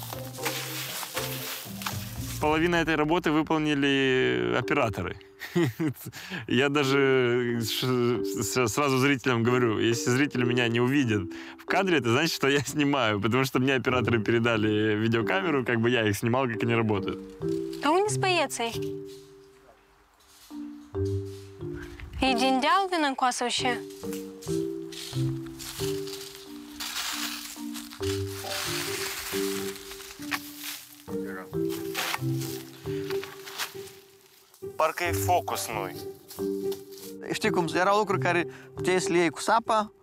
S9: Половина этой работы выполнили операторы. Я даже сразу зрителям говорю, если зрители меня не увидят в кадре, это значит, что я снимаю, потому что мне операторы передали видеокамеру, как бы я их снимал, как они работают.
S2: Dar unde-s băieții? E din deal vin în coasă și...
S3: Parcă e focus noi.
S4: Știi cum, erau lucruri care puteai să le iei cu sapa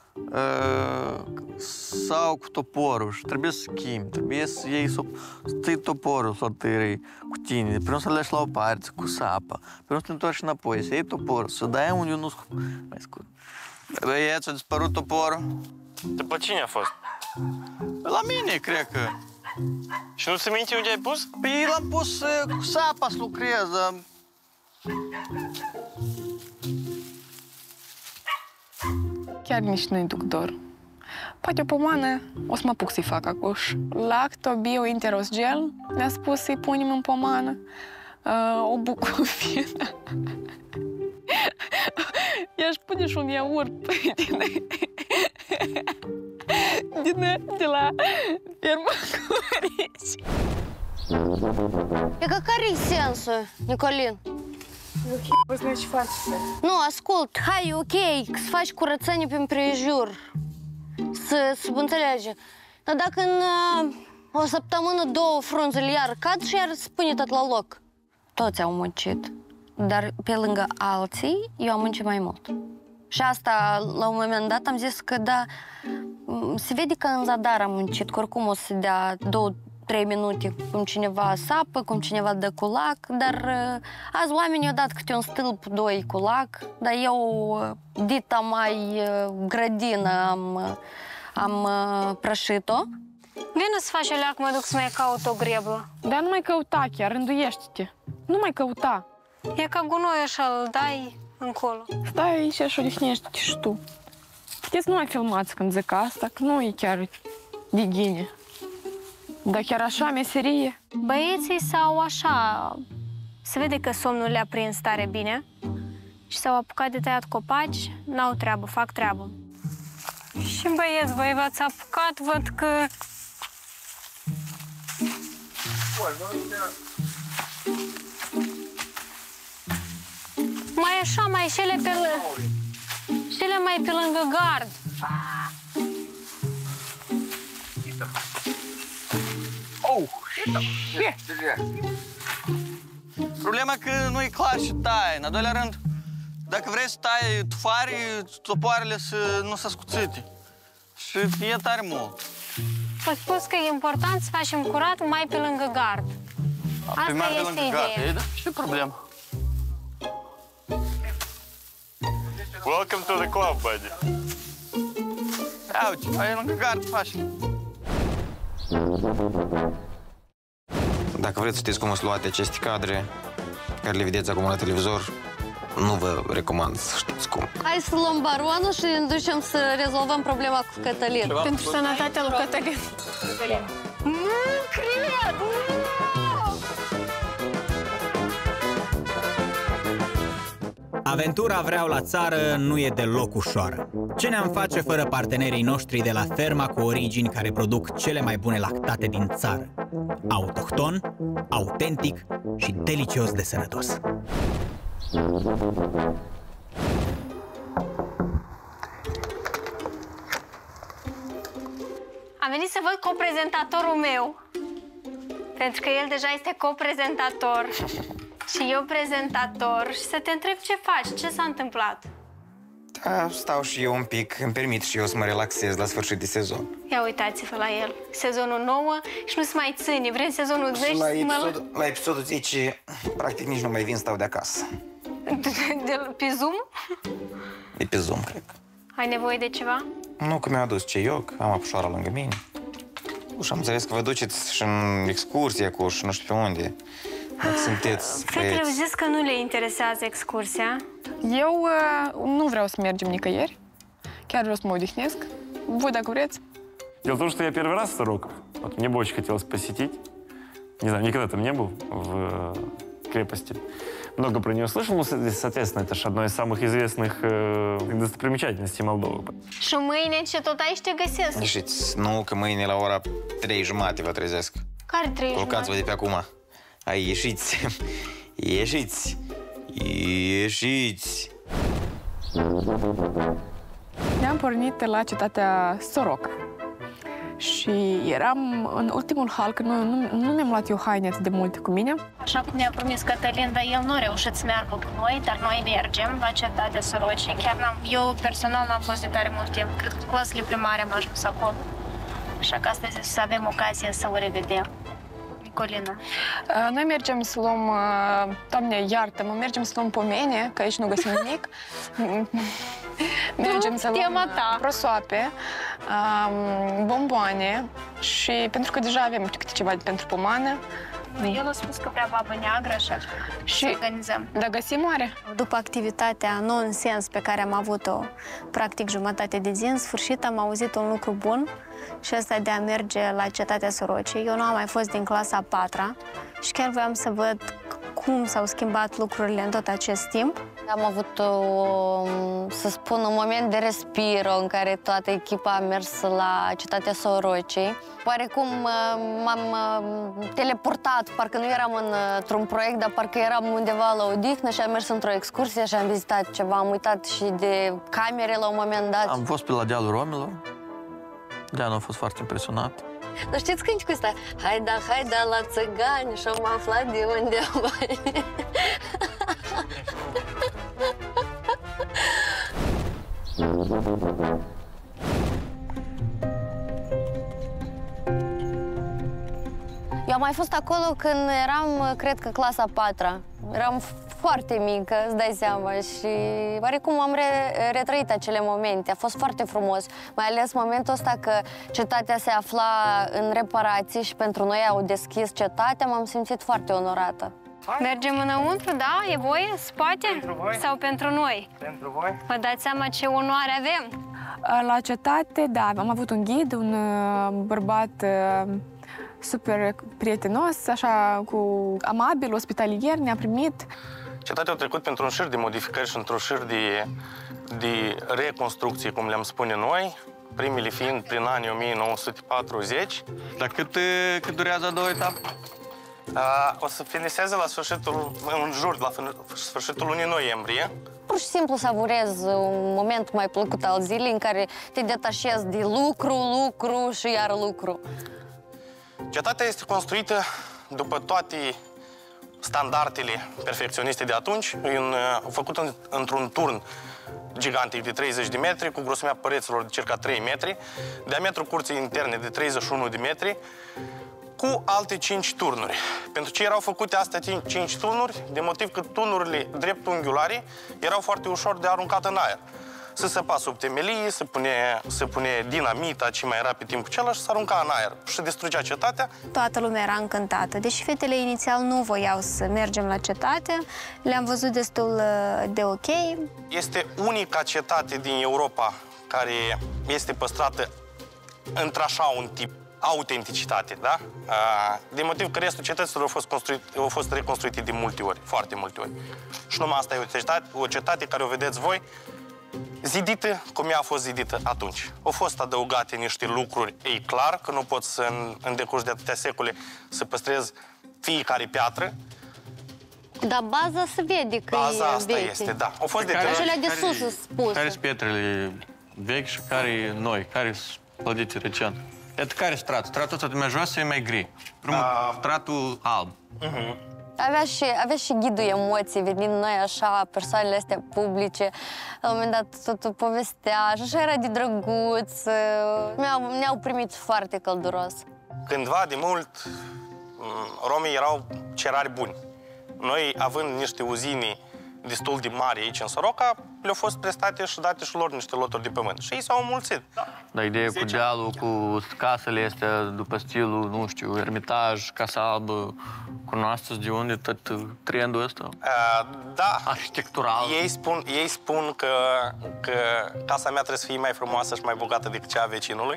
S4: sau cu toporul și trebuie să schimbi, trebuie să iei, să ții toporul, să-l târâi cu tine, până să-l lași la o parte, cu sapa, până să te întorci înapoi, să iei toporul, să dai unde nu mai scurt. Băieți, a dispărut toporul.
S3: După cine a fost?
S4: La mine, cred că.
S3: Și nu se minte unde ai pus?
S4: Păi l-am pus cu sapa să lucrez.
S5: Chiar nici nu-i duc dor. Poate o pomană o să mă apuc să-i fac acuș. Lacto Bio Interos Gel mi-a spus să-i punem în pomană. Uh, o bucovină. I-aș pune și un iaurt din, din, de la ferma Corici.
S7: E că care-i sensul, Nicolin? Nu, ascult, hai, e ok, să faci curățenie prin prejur, să, să înțelege. Dar dacă în uh, o săptămână, două frunzele iar cad și iar se pune tot la loc. Toți au muncit, dar pe lângă alții eu am muncit mai mult. Și asta, la un moment dat, am zis că da, se vede că în zadar am muncit, că oricum o să dea două, trei minute, cum cineva sapă, cum cineva dă cu lac, dar uh, azi oamenii au dat câte un stâlp, doi cu lac, dar eu, uh, dita mai uh, grădină, am, uh, am uh, prășit-o.
S2: Vine să faci o leac, mă duc să mai caut o greblă.
S5: Dar nu mai căuta chiar, rânduiește-te. Nu mai căuta.
S2: E ca gunoi așa, îl dai încolo.
S5: Stai aici și odihnește-te și tu. Puteți nu mai filmați când zic asta, că nu e chiar de ghine. Dar chiar așa, meserie.
S2: Băieții sau așa, se vede că somnul le-a prins tare bine și s-au apucat de tăiat copaci, n-au treabă, fac treabă. Și băieți, voi v-ați apucat, văd că... Mai așa, mai șele pe lângă... Șele mai pe lângă gard.
S4: Oh! Problema că nu e clar și tai. În al doilea rând, dacă vrei să tai tufari, topoarele să nu se scuțite. Și e tare mult.
S2: Vă spus că e important să facem curat mai pe lângă gard. Asta este ideea.
S4: Ce problemă?
S3: Welcome to the club, buddy.
S4: Ia uite, mai lângă gard faci.
S1: Dacă vreți să știți cum sunt luate aceste cadre, care le vedeți acum la televizor, nu vă recomand să știți cum.
S7: Hai să luăm baronul și ne ducem să rezolvăm problema cu Cătălin.
S2: Pentru sănătatea lui Cătălin. Nu cred!
S10: Aventura Vreau la țară nu e deloc ușoară. Ce ne-am face fără partenerii noștri de la ferma cu origini care produc cele mai bune lactate din țară? Autohton, autentic și delicios de sănătos.
S2: Am venit să văd coprezentatorul meu, pentru că el deja este coprezentator și eu prezentator, și să te întreb ce faci, ce s-a întâmplat.
S1: Da, stau și eu un pic, îmi permit și eu să mă relaxez la sfârșit de sezon.
S2: Ia uitați-vă la el, sezonul nouă și nu se mai ține, vrem sezonul zece
S1: La
S2: să
S1: episodul,
S2: mă...
S1: la episodul zece, practic nici nu mai vin, stau de acasă.
S2: De, de, pe Zoom?
S1: E pe Zoom, cred.
S2: Ai nevoie de ceva?
S1: Nu, că mi-a adus ceioc, am apușoara lângă mine. Și am înțeles că vă duceți și în excursie cu și nu știu pe unde. Dacă sunteți
S2: Fetele au
S1: băieți.
S2: zis că nu le interesează excursia.
S5: Eu uh, nu vreau să mergem nicăieri. Chiar vreau să mă odihnesc. Voi, dacă vreți.
S9: Дело в том, что я первый раз в Сороков. Вот мне бы очень хотелось посетить. Не знаю, никогда там не был в крепости. Много про нее слышал, но, соответственно, это же одно из самых известных э, достопримечательностей Молдовы.
S2: Și mâine ce tot aici te găsesc?
S1: Ieșiți, nu, că mâine la ora trei jumate vă trezesc.
S2: Care trei
S1: Culcați-vă de pe acum. Hai, ieșiți. Ieșiți. Ieșiți.
S5: Ne-am pornit la cetatea Soroca. Și eram în ultimul hal, că nu, nu, nu mi-am luat eu haine atât de multe cu mine.
S2: Așa cum ne-a promis Cătălin, dar el nu a reușit să meargă cu noi, dar noi mergem la cetatea Sorocii. Chiar n-am, eu personal n-am fost de tare mult timp. Cred că clasele primare am ajuns acolo. Așa că astăzi să avem ocazia să o revedem. Nicolina.
S5: Noi mergem să luăm, Doamne, iartă-mă, mergem să luăm pomene, că aici nu găsim nimic. Mergem să luăm prosoape, bomboane și pentru că deja avem câte ceva pentru pomană.
S2: El a spus că vrea babă neagră, așa și organizăm.
S5: Da, găsim oare?
S2: După activitatea non-sens pe care am avut-o practic jumătate de zi, în sfârșit am auzit un lucru bun și ăsta de a merge la cetatea Sorocii. Eu nu am mai fost din clasa a patra și chiar voiam să văd cum s-au schimbat lucrurile în tot acest timp.
S7: Am avut, o, să spun, un moment de respiro în care toată echipa a mers la cetatea Sorocii. Oarecum m-am teleportat, parcă nu eram într-un proiect, dar parcă eram undeva la odihnă și am mers într-o excursie și am vizitat ceva. Am uitat și de camere la un moment dat.
S4: Am fost pe la dealul Romilor. Deanul a fost foarte impresionat.
S7: Dar știți când cu ăsta? Hai da, hai da la țăgani și am aflat de undeva. Eu am mai fost acolo când eram, cred că, clasa a patra. Eram foarte mică, îți dai seama, și oarecum am re retrăit acele momente. A fost foarte frumos, mai ales momentul ăsta că cetatea se afla în reparații și pentru noi au deschis cetatea, m-am simțit foarte onorată.
S2: Mergem înăuntru, da? E voie? Spate?
S3: Pentru voi.
S2: Sau pentru noi?
S3: Pentru voi.
S2: Vă dați seama ce onoare avem?
S5: La cetate, da, am avut un ghid, un uh, bărbat uh, super prietenos, așa, cu amabil, ospitalier, ne-a primit.
S3: Cetatea a trecut pentru un șir de modificări și într-un șir de, de reconstrucții, cum le-am spune noi, primele fiind prin anii o mie nouă sute patruzeci.
S4: Dar cât, cât durează a doua etapă?
S3: A, o să finiseze la sfârșitul, în jur, la sfârșitul lunii noiembrie.
S7: Pur și simplu savurez un moment mai plăcut al zilei în care te detașezi de lucru, lucru și iar lucru.
S3: Cetatea este construită după toate standardele perfecționiste de atunci, în, făcut într-un turn gigantic de treizeci de metri, cu grosimea păreților de circa trei metri, diametrul curții interne de treizeci și unu de metri, cu alte cinci turnuri. Pentru ce erau făcute astea cinci turnuri? De motiv că turnurile dreptunghiulare erau foarte ușor de aruncat în aer. Se săpa sub temelie, se pune, se pune dinamita ce mai era pe timpul acela și se arunca în aer și distrugea cetatea.
S2: Toată lumea era încântată. Deși fetele inițial nu voiau să mergem la cetate, le-am văzut destul de ok.
S3: Este unica cetate din Europa care este păstrată într-așa un tip autenticitate, da? De motiv că restul cetăților au fost, construit, au fost reconstruite de multe ori, foarte multe ori. Și numai asta e o cetate, o cetate care o vedeți voi, zidită cum ea a fost zidită atunci. Au fost adăugate niște lucruri, e clar că nu poți să, în, în decurs de atâtea secole să păstrezi fiecare piatră.
S7: Dar baza se vede că
S3: baza
S7: e
S3: asta
S7: veche.
S3: este, da. Au fost de
S7: Acelea de sus sunt spuse.
S4: Care sunt pietrele vechi și care noi? Care sunt clădite recent? Iată care strat? Stratul ăsta de mai jos e mai gri. Primul, uh, stratul alb.
S3: Uh-huh.
S7: Avea și, avea și ghidul emoții, venind noi așa, persoanele astea publice. La un moment dat totul povestea și așa era de drăguț. Ne-au, ne-au primit foarte călduros.
S3: Cândva, de mult, romii erau cerari buni. Noi, având niște uzini destul de mari aici în Soroca, le-au fost prestate și date și lor niște loturi de pământ. Și ei s-au înmulțit. Da.
S4: Dar ideea cu dealul, cu casele astea, după stilul, nu știu, Ermitaj, Casa Albă, cunoașteți de unde tot trendul ăsta?
S3: Uh, da.
S4: Arhitectural.
S3: Ei spun, ei spun că, că casa mea trebuie să fie mai frumoasă și mai bogată decât cea a vecinului.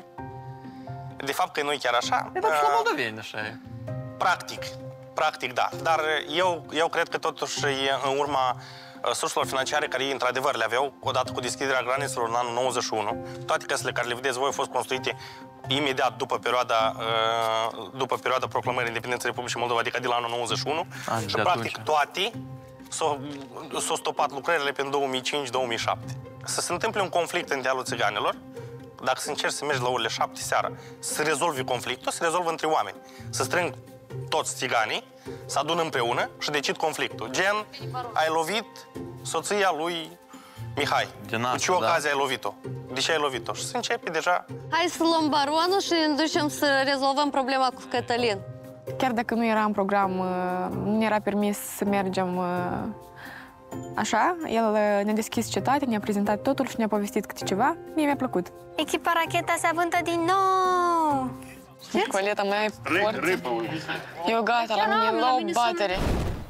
S3: De fapt că nu e chiar așa.
S4: E, dar și la moldoveni așa e.
S3: Practic. Practic, da. Dar eu, eu cred că totuși e în urma surselor financiare care ei într-adevăr le aveau, odată cu deschiderea granițelor în anul nouăzeci și unu. Toate casele care le vedeți voi au fost construite imediat după perioada, după perioada proclamării independenței Republicii Moldova, adică de la anul nouăzeci și unu.
S4: Ani
S3: și practic toate s-au s-au stopat lucrările pe două mii cinci două mii șapte. Să se întâmple un conflict în dealul țiganilor, dacă se încerci să mergi la orele șapte seara, să rezolvi conflictul, se rezolvă între oameni. Să strâng toți țiganii, să adună împreună și decid conflictul. Gen, ai lovit soția lui Mihai. Cu ce ocazie ai lovit-o? De ce ai lovit-o? Și se începe deja...
S7: Hai să luăm baronul și ne ducem să rezolvăm problema cu Cătălin.
S5: Chiar dacă nu era în program, nu ne era permis să mergem așa, el ne-a deschis cetatea, ne-a prezentat totul și ne-a povestit câte ceva. Mie mi-a plăcut.
S2: Echipa Racheta se avântă din nou!
S5: Coleta mea e foarte... Eu gata, la mine low battery.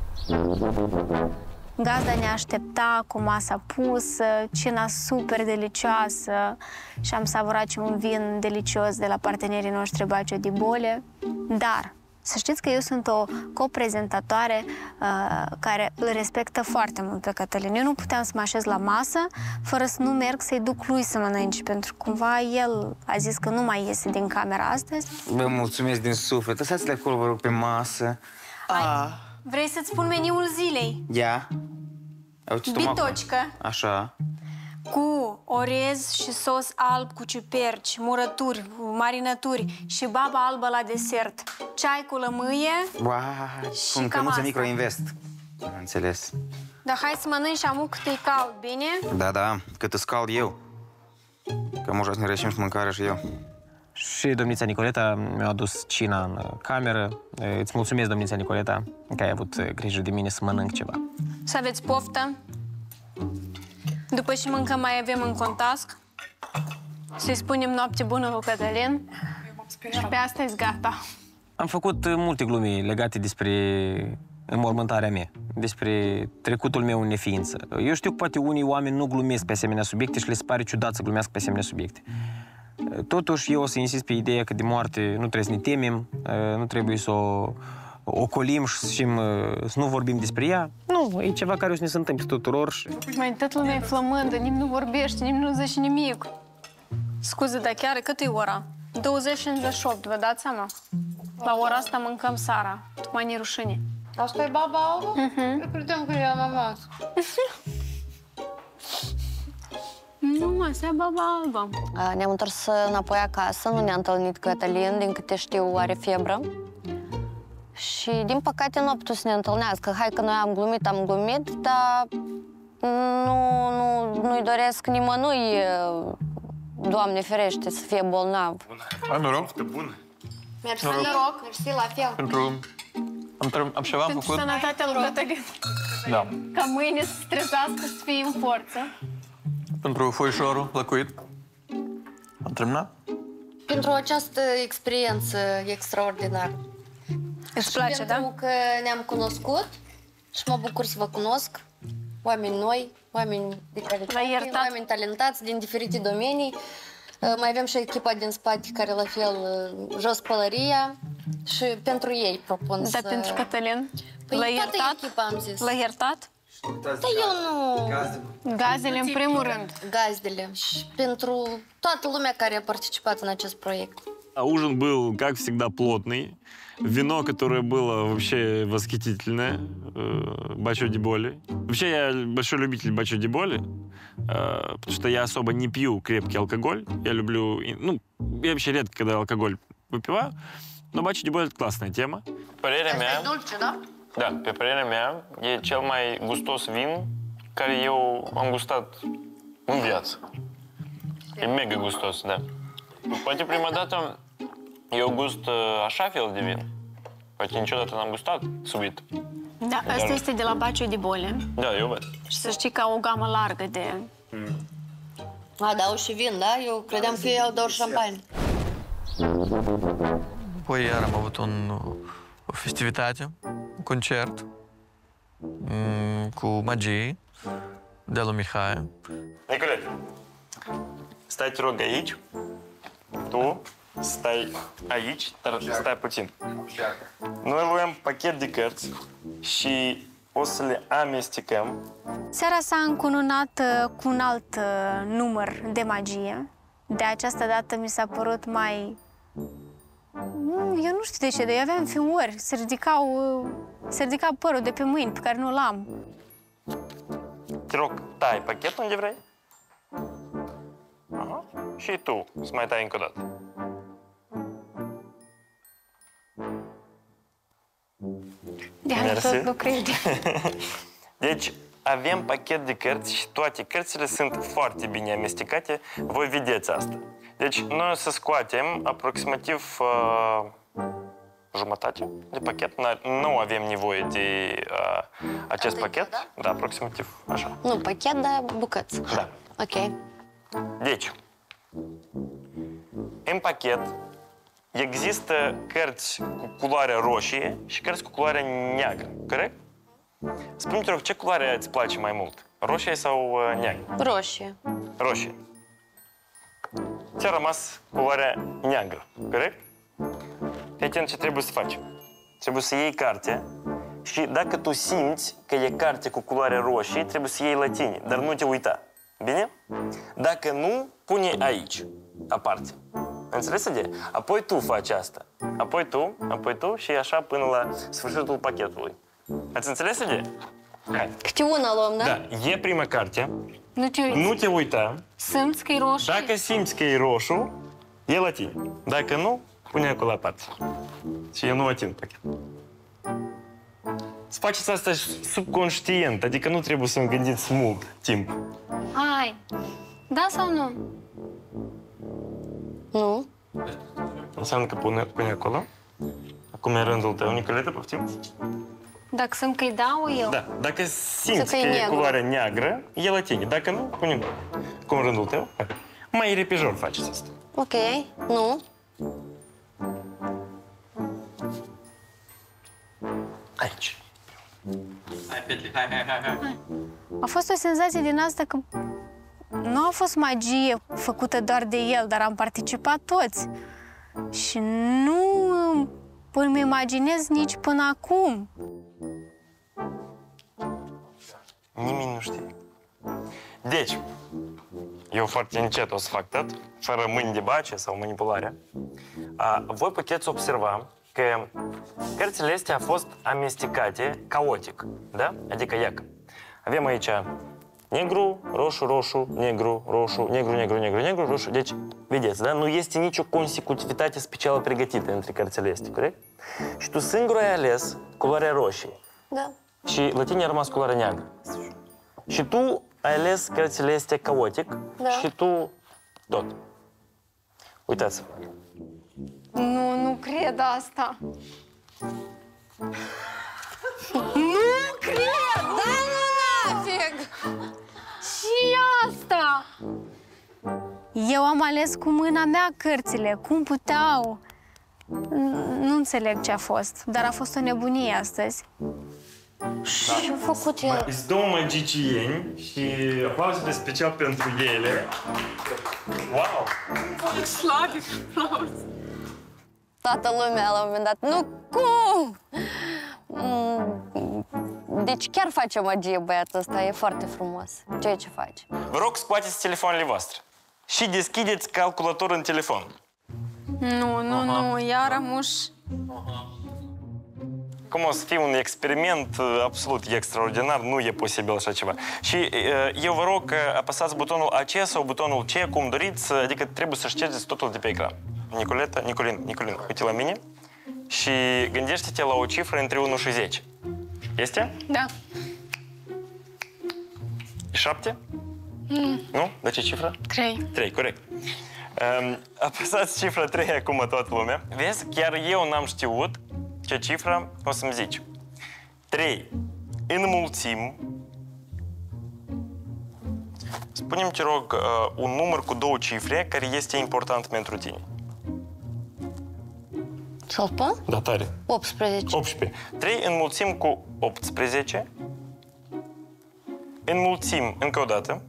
S2: Gazda ne aștepta cu masa pusă, cina super delicioasă și am savurat și un vin delicios de la partenerii noștri Bacio di Bole. Dar să știți că eu sunt o coprezentatoare uh, care îl respectă foarte mult pe Cătălin. Eu nu puteam să mă așez la masă fără să nu merg să-i duc lui să mănânce, pentru că cumva el a zis că nu mai iese din camera astăzi.
S11: Vă mulțumesc din suflet. Lăsați-le acolo, vă rog, pe masă.
S2: Ai, vrei să-ți spun meniul zilei?
S11: Ia.
S2: Bitocică.
S11: Așa.
S2: Cu orez și sos alb cu ciuperci, murături, marinături și baba albă la desert. Ceai cu lămâie.
S11: Wow,
S2: și
S11: cum
S2: cam
S11: cămuță
S2: asta.
S11: Microinvest. Am înțeles.
S2: Dar hai să mănânci amu cât e cald, bine?
S11: Da, da, cât îți cald eu. Că mă jos ne reșim și mâncarea și eu.
S1: Și domnița Nicoleta mi-a adus cina în cameră. Îți mulțumesc, domnița Nicoleta, că ai avut grijă de mine să mănânc ceva.
S2: Să aveți poftă. După ce mâncăm, mai avem un contasc. Să-i spunem noapte bună lui Cătălin. Și pe asta e gata.
S1: Am făcut multe glume legate despre înmormântarea mea, despre trecutul meu în neființă. Eu știu că poate unii oameni nu glumesc pe asemenea subiecte și le se pare ciudat să glumească pe asemenea subiecte. Totuși, eu o să insist pe ideea că de moarte nu trebuie să ne temem, nu trebuie să o ocolim și să nu vorbim despre ea. Nu, e ceva care o să ne se întâmple tuturor. Și...
S2: Mai toată lumea e flămândă, nimeni nu vorbește, nimeni nu zice nimic. Scuze, dar chiar cât e ora? douăzeci cincizeci și opt, vă dați seama? La ora asta mâncăm seara. Mai ne rușine.
S7: Asta e baba albă?
S2: Mhm.
S7: Eu credeam că e mama.
S2: Nu, asta e baba albă.
S7: Ne-am întors înapoi acasă, nu ne-a întâlnit Cătălin, din câte știu, are febră. Și, din păcate, nu a putut să ne întâlnească. Hai că noi am glumit, am glumit, dar nu, nu, nu-i doresc nimănui, Doamne ferește, să fie bolnav.
S4: Ai noroc?
S6: Bună.
S7: Mersi, noroc, mersi, la fel.
S4: Pentru... Am, am ceva
S2: Pentru
S4: făcut?
S2: sănătatea lui Cătălin.
S4: Da.
S2: Ca mâine să stresească, să fie în forță.
S4: Pentru foișorul lăcuit. Am terminat?
S7: Pentru această experiență extraordinară.
S2: Îți place, da?
S7: Pentru că ne-am cunoscut și mă bucur să vă cunosc. Oameni noi, oameni de calitate, oameni talentați din diferite domenii. Mai avem și echipa din spate care la fel jos pălăria și pentru ei propun să...
S2: Dar pentru Cătălin?
S7: Păi
S2: L-a iertat?
S7: echipa, am zis.
S2: L-a iertat?
S7: Da, eu nu...
S2: Gazele, în primul rând.
S7: Gazdele. Și pentru toată lumea care a participat în acest proiect.
S9: Ужин был, как всегда, плотный. Вино, которое было вообще восхитительное. Бачо ди Боли. Вообще, я большой любитель Бачо ди Боли, потому что я особо не пью крепкий алкоголь. Я люблю... Ну, я вообще редко, когда алкоголь выпиваю. Но Бачо ди Боли — это классная тема.
S3: Părerea mea...
S7: Dulce, da?
S3: Da, pe părerea mea, e cel mai gustos vin care eu am gustat în viață. E mega gustos, da. Poate prima dată eu gust așa fel de vin. Poate niciodată n-am gustat sweet.
S2: Da, asta este de la Baccio di Bole.
S3: Da, eu văd.
S2: Și să știi că au o gamă largă de...
S7: A, da, au și vin, da? Eu credeam că ei au doar șampanie.
S4: Apoi iar am avut un, o festivitate, un concert m, cu magii de lui Mihai.
S3: Nicoleta, stai, te rog, aici. Tu stai aici, dar stai puțin. Noi luăm pachet de cărți și o să le amestecăm.
S2: Seara s-a încununat cu un alt număr de magie. De această dată mi s-a părut mai... Eu nu știu de ce, dar eu aveam fiori. Se ridicau, se ridica părul de pe mâini, pe care nu l-am.
S3: Te rog, tai pachetul unde vrei. Aha. Și tu să mai tai încă o dată.
S2: De tot nu cred.
S3: Deci, avem pachet de cărți și toate cărțile sunt foarte bine amestecate. Voi vedeți asta. Deci, noi o să scoatem aproximativ uh, jumătate de pachet. Nu avem nevoie de uh, acest
S7: Atât,
S3: pachet.
S7: da?
S3: Da, aproximativ așa.
S7: Nu, pachet, dar bucăți.
S3: Da.
S7: Ok.
S3: Deci, în pachet există cărți cu culoare roșie și cărți cu culoare neagră, corect? Spune-mi, te rog, ce culoare îți place mai mult? Roșie sau uh, neagră?
S7: Roșie.
S3: Roșie. Ți-a rămas culoarea neagră, corect? Fii atent ce trebuie să faci. Trebuie să iei cartea și dacă tu simți că e carte cu culoare roșie, trebuie să iei la tine, dar nu te uita. Bine? Dacă nu, pune aici, aparte. Înțeles, de? Apoi tu faci asta. Apoi tu, apoi tu și așa până la sfârșitul pachetului. Ați înțeles, de? Hai.
S7: Câte una luăm, da?
S3: Da, e prima carte.
S2: Nu te uiți.
S3: Nu te uita.
S2: Simți că e roșu?
S3: Dacă simți că e roșu, e la tine. Dacă nu, pune acolo la parte. Și eu nu ating pachet. Să faceți asta subconștient, adică nu trebuie să-mi gândiți mult timp.
S2: Hai. Da sau nu?
S7: Nu.
S9: Înseamnă că pune, pune acolo. Acum e rândul tău, Nicoleta, poftim?
S2: Dacă sunt că-i dau eu?
S9: Da, dacă simți că e culoarea neagră, el atinge. Dacă nu, punem acum rândul tău. Mai repejor faceți asta.
S7: Ok, nu.
S9: Aici. Hai, Petri, hai, hai, hai, hai.
S2: A fost o senzație din asta că nu a fost magie făcută doar de el, dar am participat toți. Și nu îmi imaginez nici până acum.
S9: Nimeni nu știe. Deci, eu foarte încet o să fac tot, fără mâini de bace sau manipularea. A, voi puteți observa că cărțile astea au fost amestecate caotic, da? Adică, iacă, avem aici negru, roșu, roșu, negru, roșu, negru, negru, negru, negru, roșu. Deci, vedeți, da? Nu este nicio consecutivitate specială pregătită între cărțile astea, corect? Și tu singur ai ales culoarea roșie.
S7: Da.
S9: Și la tine a rămas culoarea neagră. Și tu ai ales cărțile astea caotic,
S7: da. Și
S9: tu tot. Uitați.
S2: Nu, nu cred asta. Nu cred! Da, nu, nafig! Și asta! Eu am ales cu mâna mea cărțile. Cum puteau? Nu înțeleg ce a fost, dar a fost o nebunie astăzi.
S7: Ce a făcut el?
S9: Sunt două magicieni și aplauze special pentru ele. Wow!
S5: Slavic, aplauze!
S7: Toată lumea la un moment dat. Nu, cum? Deci chiar face magie băiatul ăsta, e foarte frumos. Ceea ce face.
S9: Vă rog, scoateți telefoanele voastre și deschideți calculatorul în telefon.
S2: Nu, nu, nu, iar amuș.
S9: Cum o să fie un experiment absolut extraordinar, nu e posibil așa ceva. Și eu vă rog că apăsați butonul A C sau butonul C, cum doriți, adică trebuie să ștergeți totul de pe ecran. Nicoleta, Nicolin, Nicolin, uite la mine și gândește-te la o cifră între unu și zece. Este?
S2: Da.
S9: șapte? Mm. Nu? De ce cifră?
S2: trei.
S9: trei, corect. Um, apăsați cifra trei acum toată lumea. Vezi, chiar eu n-am știut ce cifră o să-mi zici. trei. Înmulțim. Spune-mi, te rog, uh, un număr cu două cifre care este important pentru tine.
S7: Să-l spun?
S9: Da, tare.
S7: optsprezece.
S9: optsprezece. trei înmulțim cu optsprezece. Înmulțim încă o dată.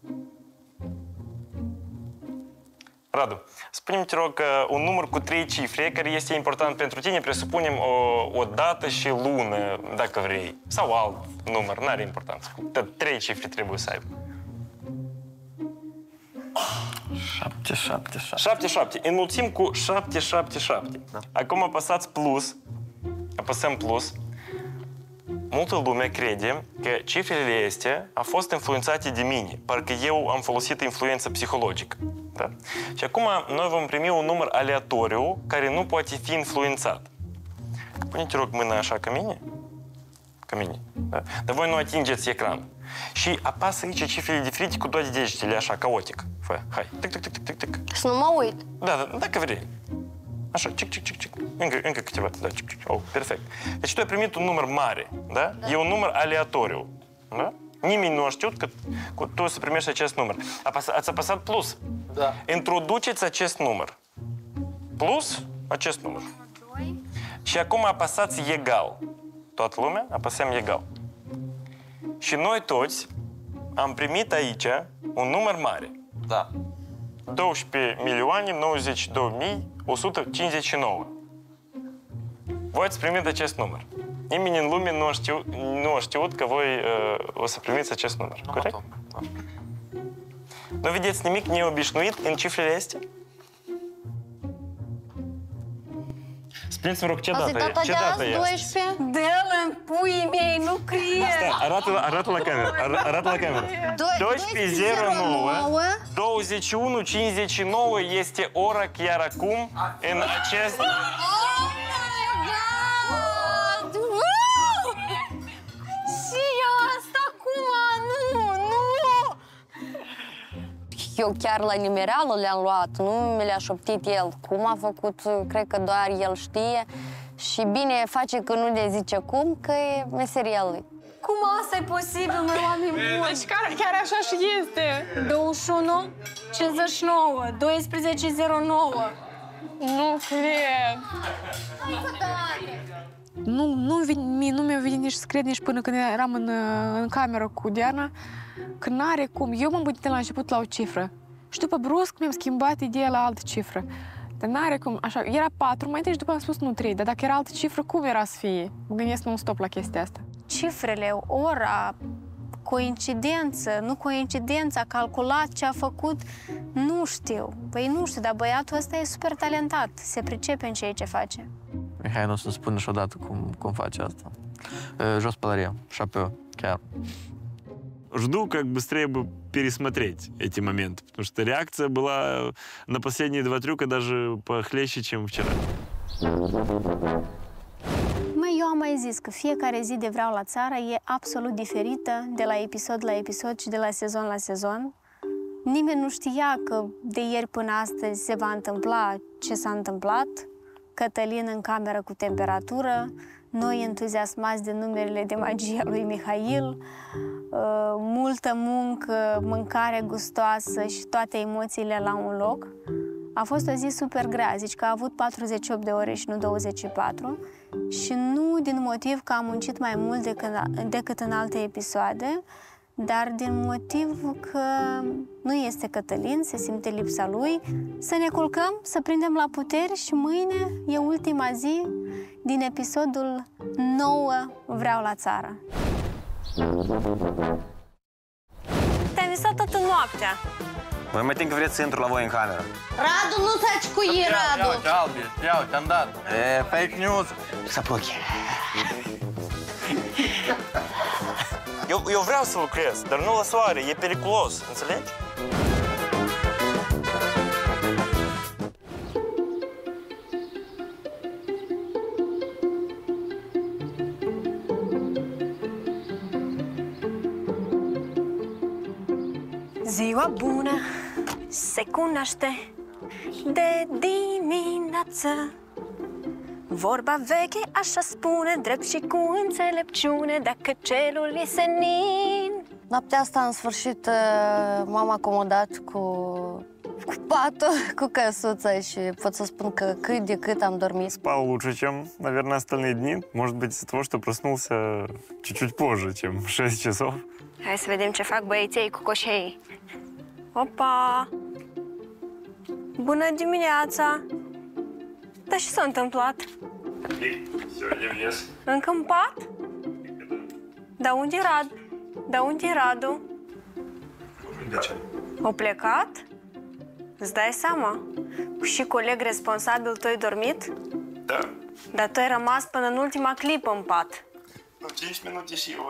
S9: Radu, spune-mi, te rog, un număr cu trei cifre care este important pentru tine, presupunem o, o dată și lună, dacă vrei, sau alt număr, n-are importanță. Trei cifre trebuie să aibă.
S4: șapte, șapte, șapte.
S9: șapte, șapte. Înmulțim cu șapte, șapte, șapte. Da. Acum apăsați plus, apăsăm plus. Multă lume crede că cifrele astea au fost influențate de mine, parcă eu am folosit influență psihologică. Da? Și acum noi vom primi un număr aleatoriu care nu poate fi influențat. Pune-te, rog, mâna așa ca mine. Ca mine. Da? Dar voi nu atingeți ecran. Și apasă aici cifrele diferite cu toate degetele, așa, caotic. Fă, hai. Tic, tic, tic, tic, tic.
S7: Să nu mă uit.
S9: Da, da, dacă vrei. Așa, cic, cic, cic, cic. Încă, încă câteva, da, cic, cic. Oh, perfect. Deci tu ai primit un număr mare, da? Da. E un număr aleatoriu, da? Nimeni nu a știut că tu o să primești acest număr. Apas, ați apăsat plus.
S3: Da.
S9: Introduceți acest număr. Plus acest număr. Și acum apăsați egal. Toată lumea? Apăsăm egal. Și noi toți am primit aici un număr mare.
S3: Da.
S9: douăsprezece milioane nouăzeci și două mii o sută cincizeci și nouă. Voi ați primit acest număr. Nimeni în lume nu a știut, nu a știut că voi uh, o să primiți acest număr.
S3: Nu
S9: corect?
S3: Da.
S9: Nu vedeți nimic neobișnuit în cifrele astea? Spuneți-mi, rog, ce dată e? Ce dată e astăzi?
S2: Dă-l în puii mei, nu crie!
S9: Asta, arată la, arată la cameră, ar, arată la cameră. doisprezece zero nouă, douăzeci și unu cincizeci și nouă este ora chiar acum în acest...
S2: Și asta acum, nu, nu!
S7: eu chiar la nimereală le-am luat, nu mi le-a șoptit el. Cum a făcut, cred că doar el știe. Și bine face că nu le zice cum, că e meseria lui.
S2: Cum asta e posibil, măi, oameni buni?
S5: Deci chiar, chiar așa și este.
S2: douăzeci și unu, cincizeci și nouă, doisprezece zero nouă.
S5: Nu cred. Nu, nu, mie nu mi-a venit nici să cred nici până când eram în, în cameră cu Diana, că n-are cum. Eu m-am gândit la început la o cifră și după brusc mi-am schimbat ideea la altă cifră. Dar n-are cum, așa, era patru, mai întâi și după am spus nu trei, dar dacă era altă cifră, cum era să fie? Mă gândesc non-stop la chestia asta.
S2: Cifrele, ora, coincidență, nu coincidență, a calculat ce a făcut, nu știu. Păi nu știu, dar băiatul ăsta e super talentat, se pricepe în ceea ce face.
S4: Mihai nu o să-mi spună niciodată cum, cum face asta. Jos pălăria, шапё, chiar.
S9: Жду, как быстрее бы пересмотреть эти моменты, потому что реакция была на последние два трюка даже похлеще, чем вчера.
S2: Măi, eu am mai zis că fiecare zi de Vreau la țară e absolut diferită de la episod la episod și de la sezon la sezon. Nimeni nu știa că de ieri până astăzi se va întâmpla ce s-a întâmplat. Cătălin în cameră cu temperatură, noi entuziasmați de numerele de magie a lui Mihail, multă muncă, mâncare gustoasă și toate emoțiile la un loc. A fost o zi super grea, zici că a avut patruzeci și opt de ore și nu douăzeci și patru și nu din motiv că am muncit mai mult decât, decât în alte episoade, dar din motiv că nu este Cătălin, se simte lipsa lui. Să ne culcăm, să prindem la puteri și mâine e ultima zi din episodul nouă Vreau la țară. Te-am visat toată noaptea.
S1: Vă mai tin că vreți să intru la voi în cameră.
S7: Radu, nu taci cu ei, Radu!
S4: Ia, ia, Albi, ia, te-am dat. E fake news.
S1: Să apuche.
S9: Eu, eu vreau să lucrez, dar nu la soare, e periculos, înțelegi?
S2: Ziua bună se cunoaște de dimineață. Vorba veche așa spune, drept și cu înțelepciune, dacă cerul e senin.
S7: Noaptea asta, în sfârșit, m-am acomodat cu, cu patul, cu căsuța și pot să spun că cât de cât am dormit.
S9: Спал лучше, чем, наверное, остальные дни. Может быть, из-за того, что проснулся чуть-чуть позже, чем в шесть часов.
S2: Hai să vedem ce fac băieții cu coșei. Opa! Bună dimineața! Dar ce s-a întâmplat?
S9: Сегодня в лес.
S2: Încă în pat? Dar unde e Radu? Dar unde e Radu?
S9: De ce?
S2: O plecat? Îți dai seama? Și coleg responsabil, tu ai dormit?
S9: Da.
S2: Dar tu ai rămas până în ultima clipă în pat.
S9: Ну, десять минут и сил.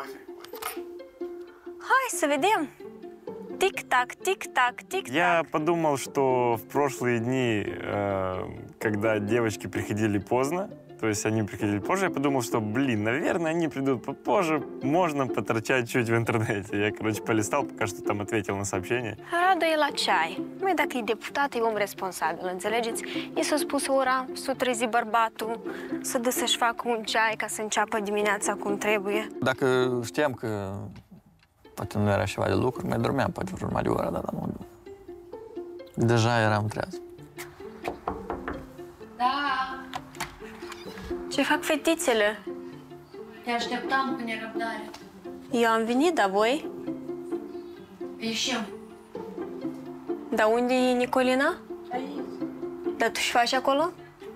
S2: Hai să vedem! Тик-так, тик-так, тик-так.
S9: Я подумал, что в прошлые дни, э, когда девочки приходили поздно, то есть они приходили позже, я подумал, что, блин, наверное, они придут попозже, можно поторчать чуть в интернете. Я, короче, полистал, пока что там ответил на сообщение.
S2: Radu e la ceai. Măi, dacă e deputat, e om responsabil, înțelegeți? I s-a spus ora, s-a trezit bărbatul, să dă să-și facă un ceai ca să înceapă dimineața cum trebuie.
S4: Dacă știam că poate nu era ceva de lucru, mai dormeam poate vreo jumătate de oră, dar nu. Deja eram treaz.
S7: Da,
S2: Ce fac fetițele?
S7: te așteptam cu nerăbdare.
S2: Eu am venit, dar voi?
S7: Ieșim.
S2: Dar unde e Nicolina? Aici. Dar tu și faci acolo?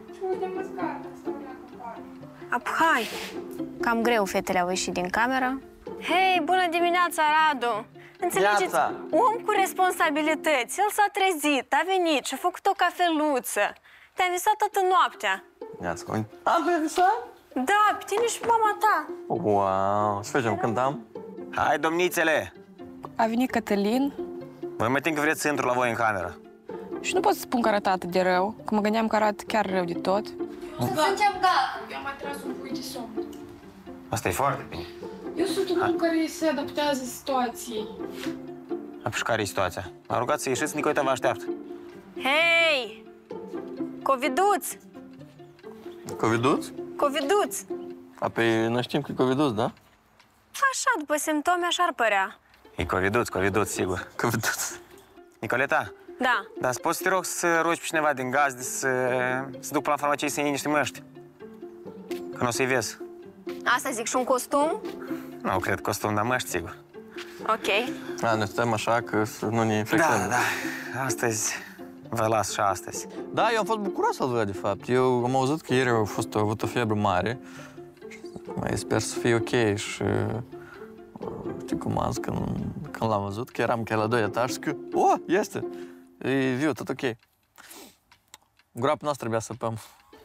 S2: Ap, hai! Cam greu fetele au ieșit din cameră. Hei, bună dimineața, Radu! Înțelegeți,
S4: Viața.
S2: om cu responsabilități. El s-a trezit, a venit și a făcut o cafeluță. Te-am visat toată noaptea.
S4: Neața, am pe visat?
S2: Da, pe tine și mama ta.
S4: Wow, să facem, cântam?
S1: Hai, domnițele!
S5: A venit Cătălin
S1: Vă mai tin că vreți să intru la voi în cameră.
S5: și nu pot să spun că arată atât de rău, că mă gândeam că arată chiar rău de tot.
S7: Să zicem gata.
S5: Eu am mai tras un pui de somn.
S1: Asta e foarte bine.
S5: Eu sunt un om care se adaptează situației.
S1: Și care e situația? M-a rugat să ieșiți, Nicoita vă așteaptă.
S2: Hei! Coviduț!
S4: Coviduț?
S2: Coviduț!
S4: A, păi noi știm că e coviduț, da?
S2: Așa, după simptome, așa ar părea.
S1: E coviduț, coviduț, sigur.
S4: Coviduț.
S1: Nicoleta?
S2: Da.
S1: Dar poți să te rog să rogi pe cineva din gazde să, să duc până la farmacie să iei niște măști? Că nu o să-i vezi.
S2: Asta zic, și un costum?
S1: Nu, cred costum, dar măști, sigur.
S2: Ok.
S4: A, ne stăm așa că să nu ne infectăm.
S1: Da, da. Astăzi vă las și astăzi.
S4: Da, eu am fost bucuros să-l văd, de fapt. Eu am auzit că ieri a fost, a avut o febră mare. Mai sper să fie ok și... Știi cum azi, când, când l-am văzut, că eram chiar la doi etași, și că, o, este! E viu, tot ok. Groapa noastră trebuia să săpăm.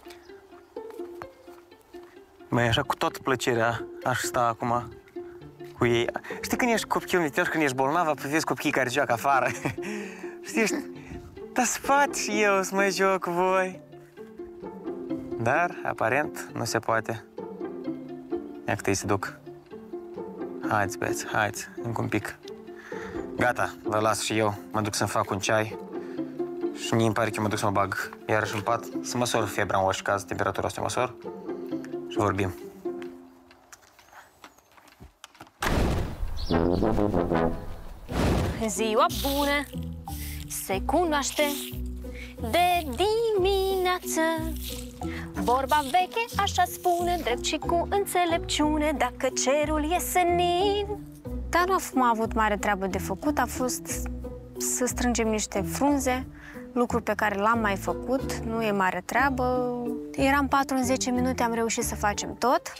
S1: Măi, așa cu toată plăcerea aș sta acum cu ei. Știi când ești copil, când ești bolnav, apoi vezi copiii care joacă afară. Știi, ești... Dar să fac și eu să mă joc cu voi. Dar, aparent, nu se poate. Ia că te-i se duc. Haideți, băieți, haideți, încă un pic. Gata, vă las și eu. Mă duc să-mi fac un ceai. Și mie îmi pare că mă duc să mă bag iarăși în pat, să măsor febra în orice caz, temperatura o să măsor. Și vorbim.
S2: Ziua bună se cunoaște de dimineață. Vorba veche așa spune, drept și cu înțelepciune, dacă cerul e senin. Dar nu am avut mare treabă de făcut, a fost să strângem niște frunze, lucru pe care l-am mai făcut, nu e mare treabă. Eram patru în zece minute, am reușit să facem tot.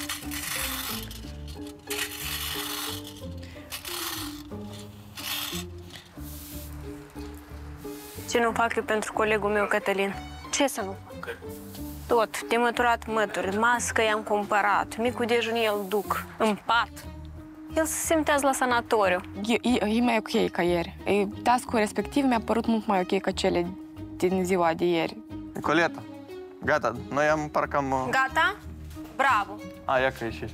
S2: Ce nu fac eu pentru colegul meu, Cătălin? Ce să nu fac? Tot. De măturat mături, mască i-am cumpărat, micul dejun el duc în pat. El se simtează la sanatoriu.
S5: E, e, e mai ok ca ieri. E, task-ul respectiv mi-a părut mult mai ok ca cele din ziua de ieri.
S4: Nicoleta, gata, noi am parcă am...
S2: Gata? Bravo!
S4: A, ia că ieși.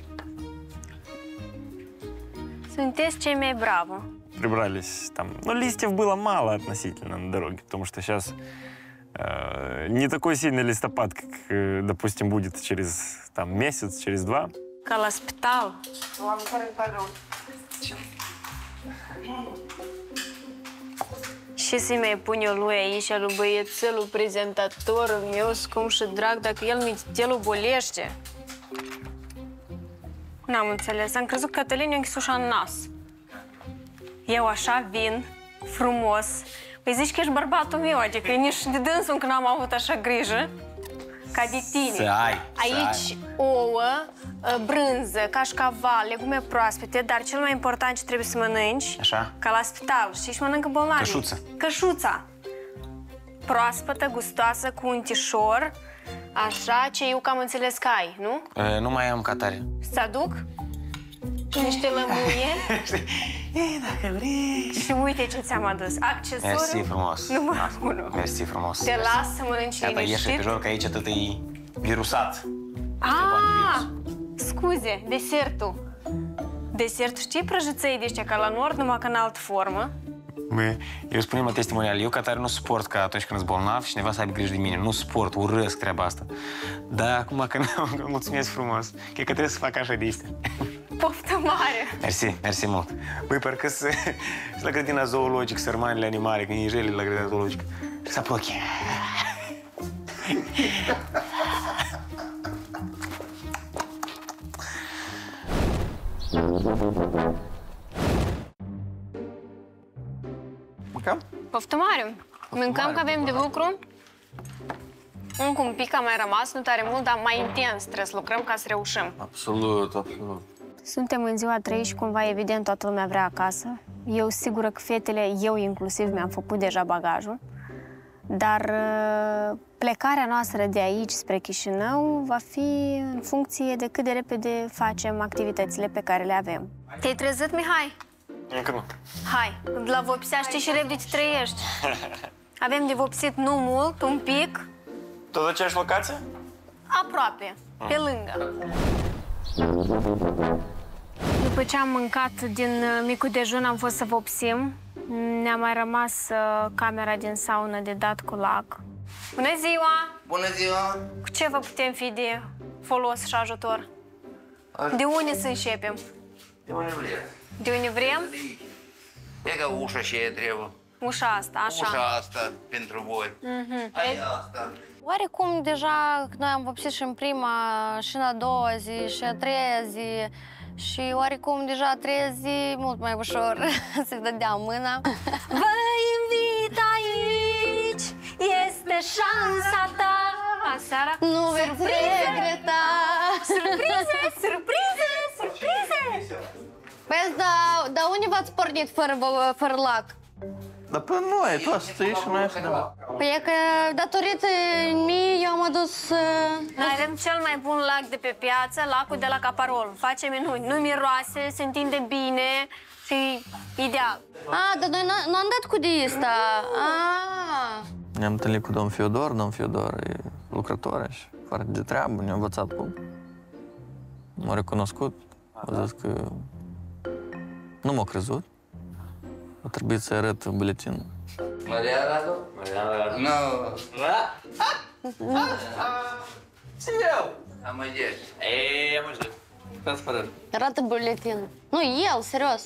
S2: Sunteți cei mai bravo.
S9: Прибрались там. Но листьев было мало относительно на дороге, потому что сейчас э, не такой сильный листопад, как, э, допустим, будет через там, месяц, через два.
S2: Ca la spital. Și să-i mai pun eu lui aici, lui băiețelul, prezentatorul meu, scump și drag, dacă el mitelul bolește. N-am înțeles. Am crezut că Cătălin i-a închis ușa în nas. Eu așa vin, frumos. Păi zici că ești bărbatul meu, adică nici de dânsul încă n-am avut așa grijă ca de tine.
S1: Să ai,
S2: Aici
S1: să ai.
S2: ouă, brânză, cașcaval, legume proaspete, dar cel mai important ce trebuie să mănânci,
S1: Așa.
S2: ca la spital, știi, și mănâncă bolnavi.
S1: Cășuță.
S2: Cășuța. Proaspătă, gustoasă, cu untișor, așa, ce eu cam înțeles că ai, nu?
S1: E, nu mai am ca tare.
S2: Să aduc niște lămâie.
S1: Dacă vrei.
S2: Și uite ce ți-am adus. Accesoriu.
S1: Mersi frumos.
S2: Numărul unu.
S1: Mersi frumos.
S2: Te las să mănânci
S1: Gata, ieși
S2: liniștit.
S1: pe jur, că aici tot e virusat.
S2: Ah, scuze, desertul. Desertul, știi prăjiței de ăștia ca la nord, numai că în altă formă?
S1: Bă, eu spun mă testimonial, eu ca tare nu suport ca atunci când sunt bolnav și cineva să aibă grijă de mine. Nu suport, urăsc treaba asta. Dar acum că nu, mulțumesc frumos. Cred că trebuie să fac așa de astea.
S2: Poftă mare!
S1: Mersi, mersi mult. Băi, parcă să la grădina zoologică, sărmanele animale, când ești la grădina zoologică. Și să apropie.
S4: Mâncăm?
S2: Poftă mare! Mâncăm că avem de lucru. Încă un pic a mai rămas, nu tare mult, dar mai intens trebuie să lucrăm ca să reușim.
S4: Absolut, absolut.
S2: Suntem în ziua trei și cumva, evident, toată lumea vrea acasă. Eu sigură că fetele, eu inclusiv, mi-am făcut deja bagajul. Dar plecarea noastră de aici spre Chișinău va fi în funcție de cât de repede facem activitățile pe care le avem. Te-ai trezit, Mihai?
S1: Încă nu.
S2: Hai, la vopsea știi și repede te trăiești. Avem de vopsit nu mult, un pic.
S1: Tot aceeași locație?
S2: Aproape, pe lângă. După ce am mâncat din micul dejun, am fost să vopsim Ne-a mai rămas uh, camera din saună de dat cu lac. Bună ziua!
S12: Bună ziua!
S2: Cu ce vă putem fi de folos și ajutor? De unde să începem?
S12: De unde vrem?
S2: De unde vrem?
S12: E ca ușa și e trebuie.
S2: Ușa asta, așa.
S12: Ușa asta pentru voi.
S2: Mhm.
S12: Hai asta.
S7: Oarecum deja noi am vopsit și în prima, și în a doua zi, și a treia zi. Și oarecum deja a treia zi mult mai ușor se dădea mâna. Vă invit aici, este șansa ta.
S2: Aseara?
S7: Nu veți regreta.
S2: Surprize, surprize, surprize!
S7: Păi, dar da, unde v-ați pornit fără, fără lac?
S4: Dar pe noi, tu stai și noi să dăm.
S7: Păi e că datorită mie eu am adus...
S2: Noi avem cel mai bun lac de pe piață, lacul de la Caparol. Face minuni, nu miroase, se întinde bine, e ideal.
S7: A, dar noi nu am dat cu de asta. A.
S4: Ne-am întâlnit cu domn Fiodor, domn Fiodor e lucrător și foarte de treabă, ne-a învățat cum. M-a recunoscut, a zis că nu m-a crezut. A trebuit să arăt buletinul.
S12: Maria Radu? Maria Radu. Nu.
S4: Ce eu?
S12: Am ajuns.
S4: Ei, am ajuns. Stați fără.
S7: Arată buletinul. Nu, el, serios.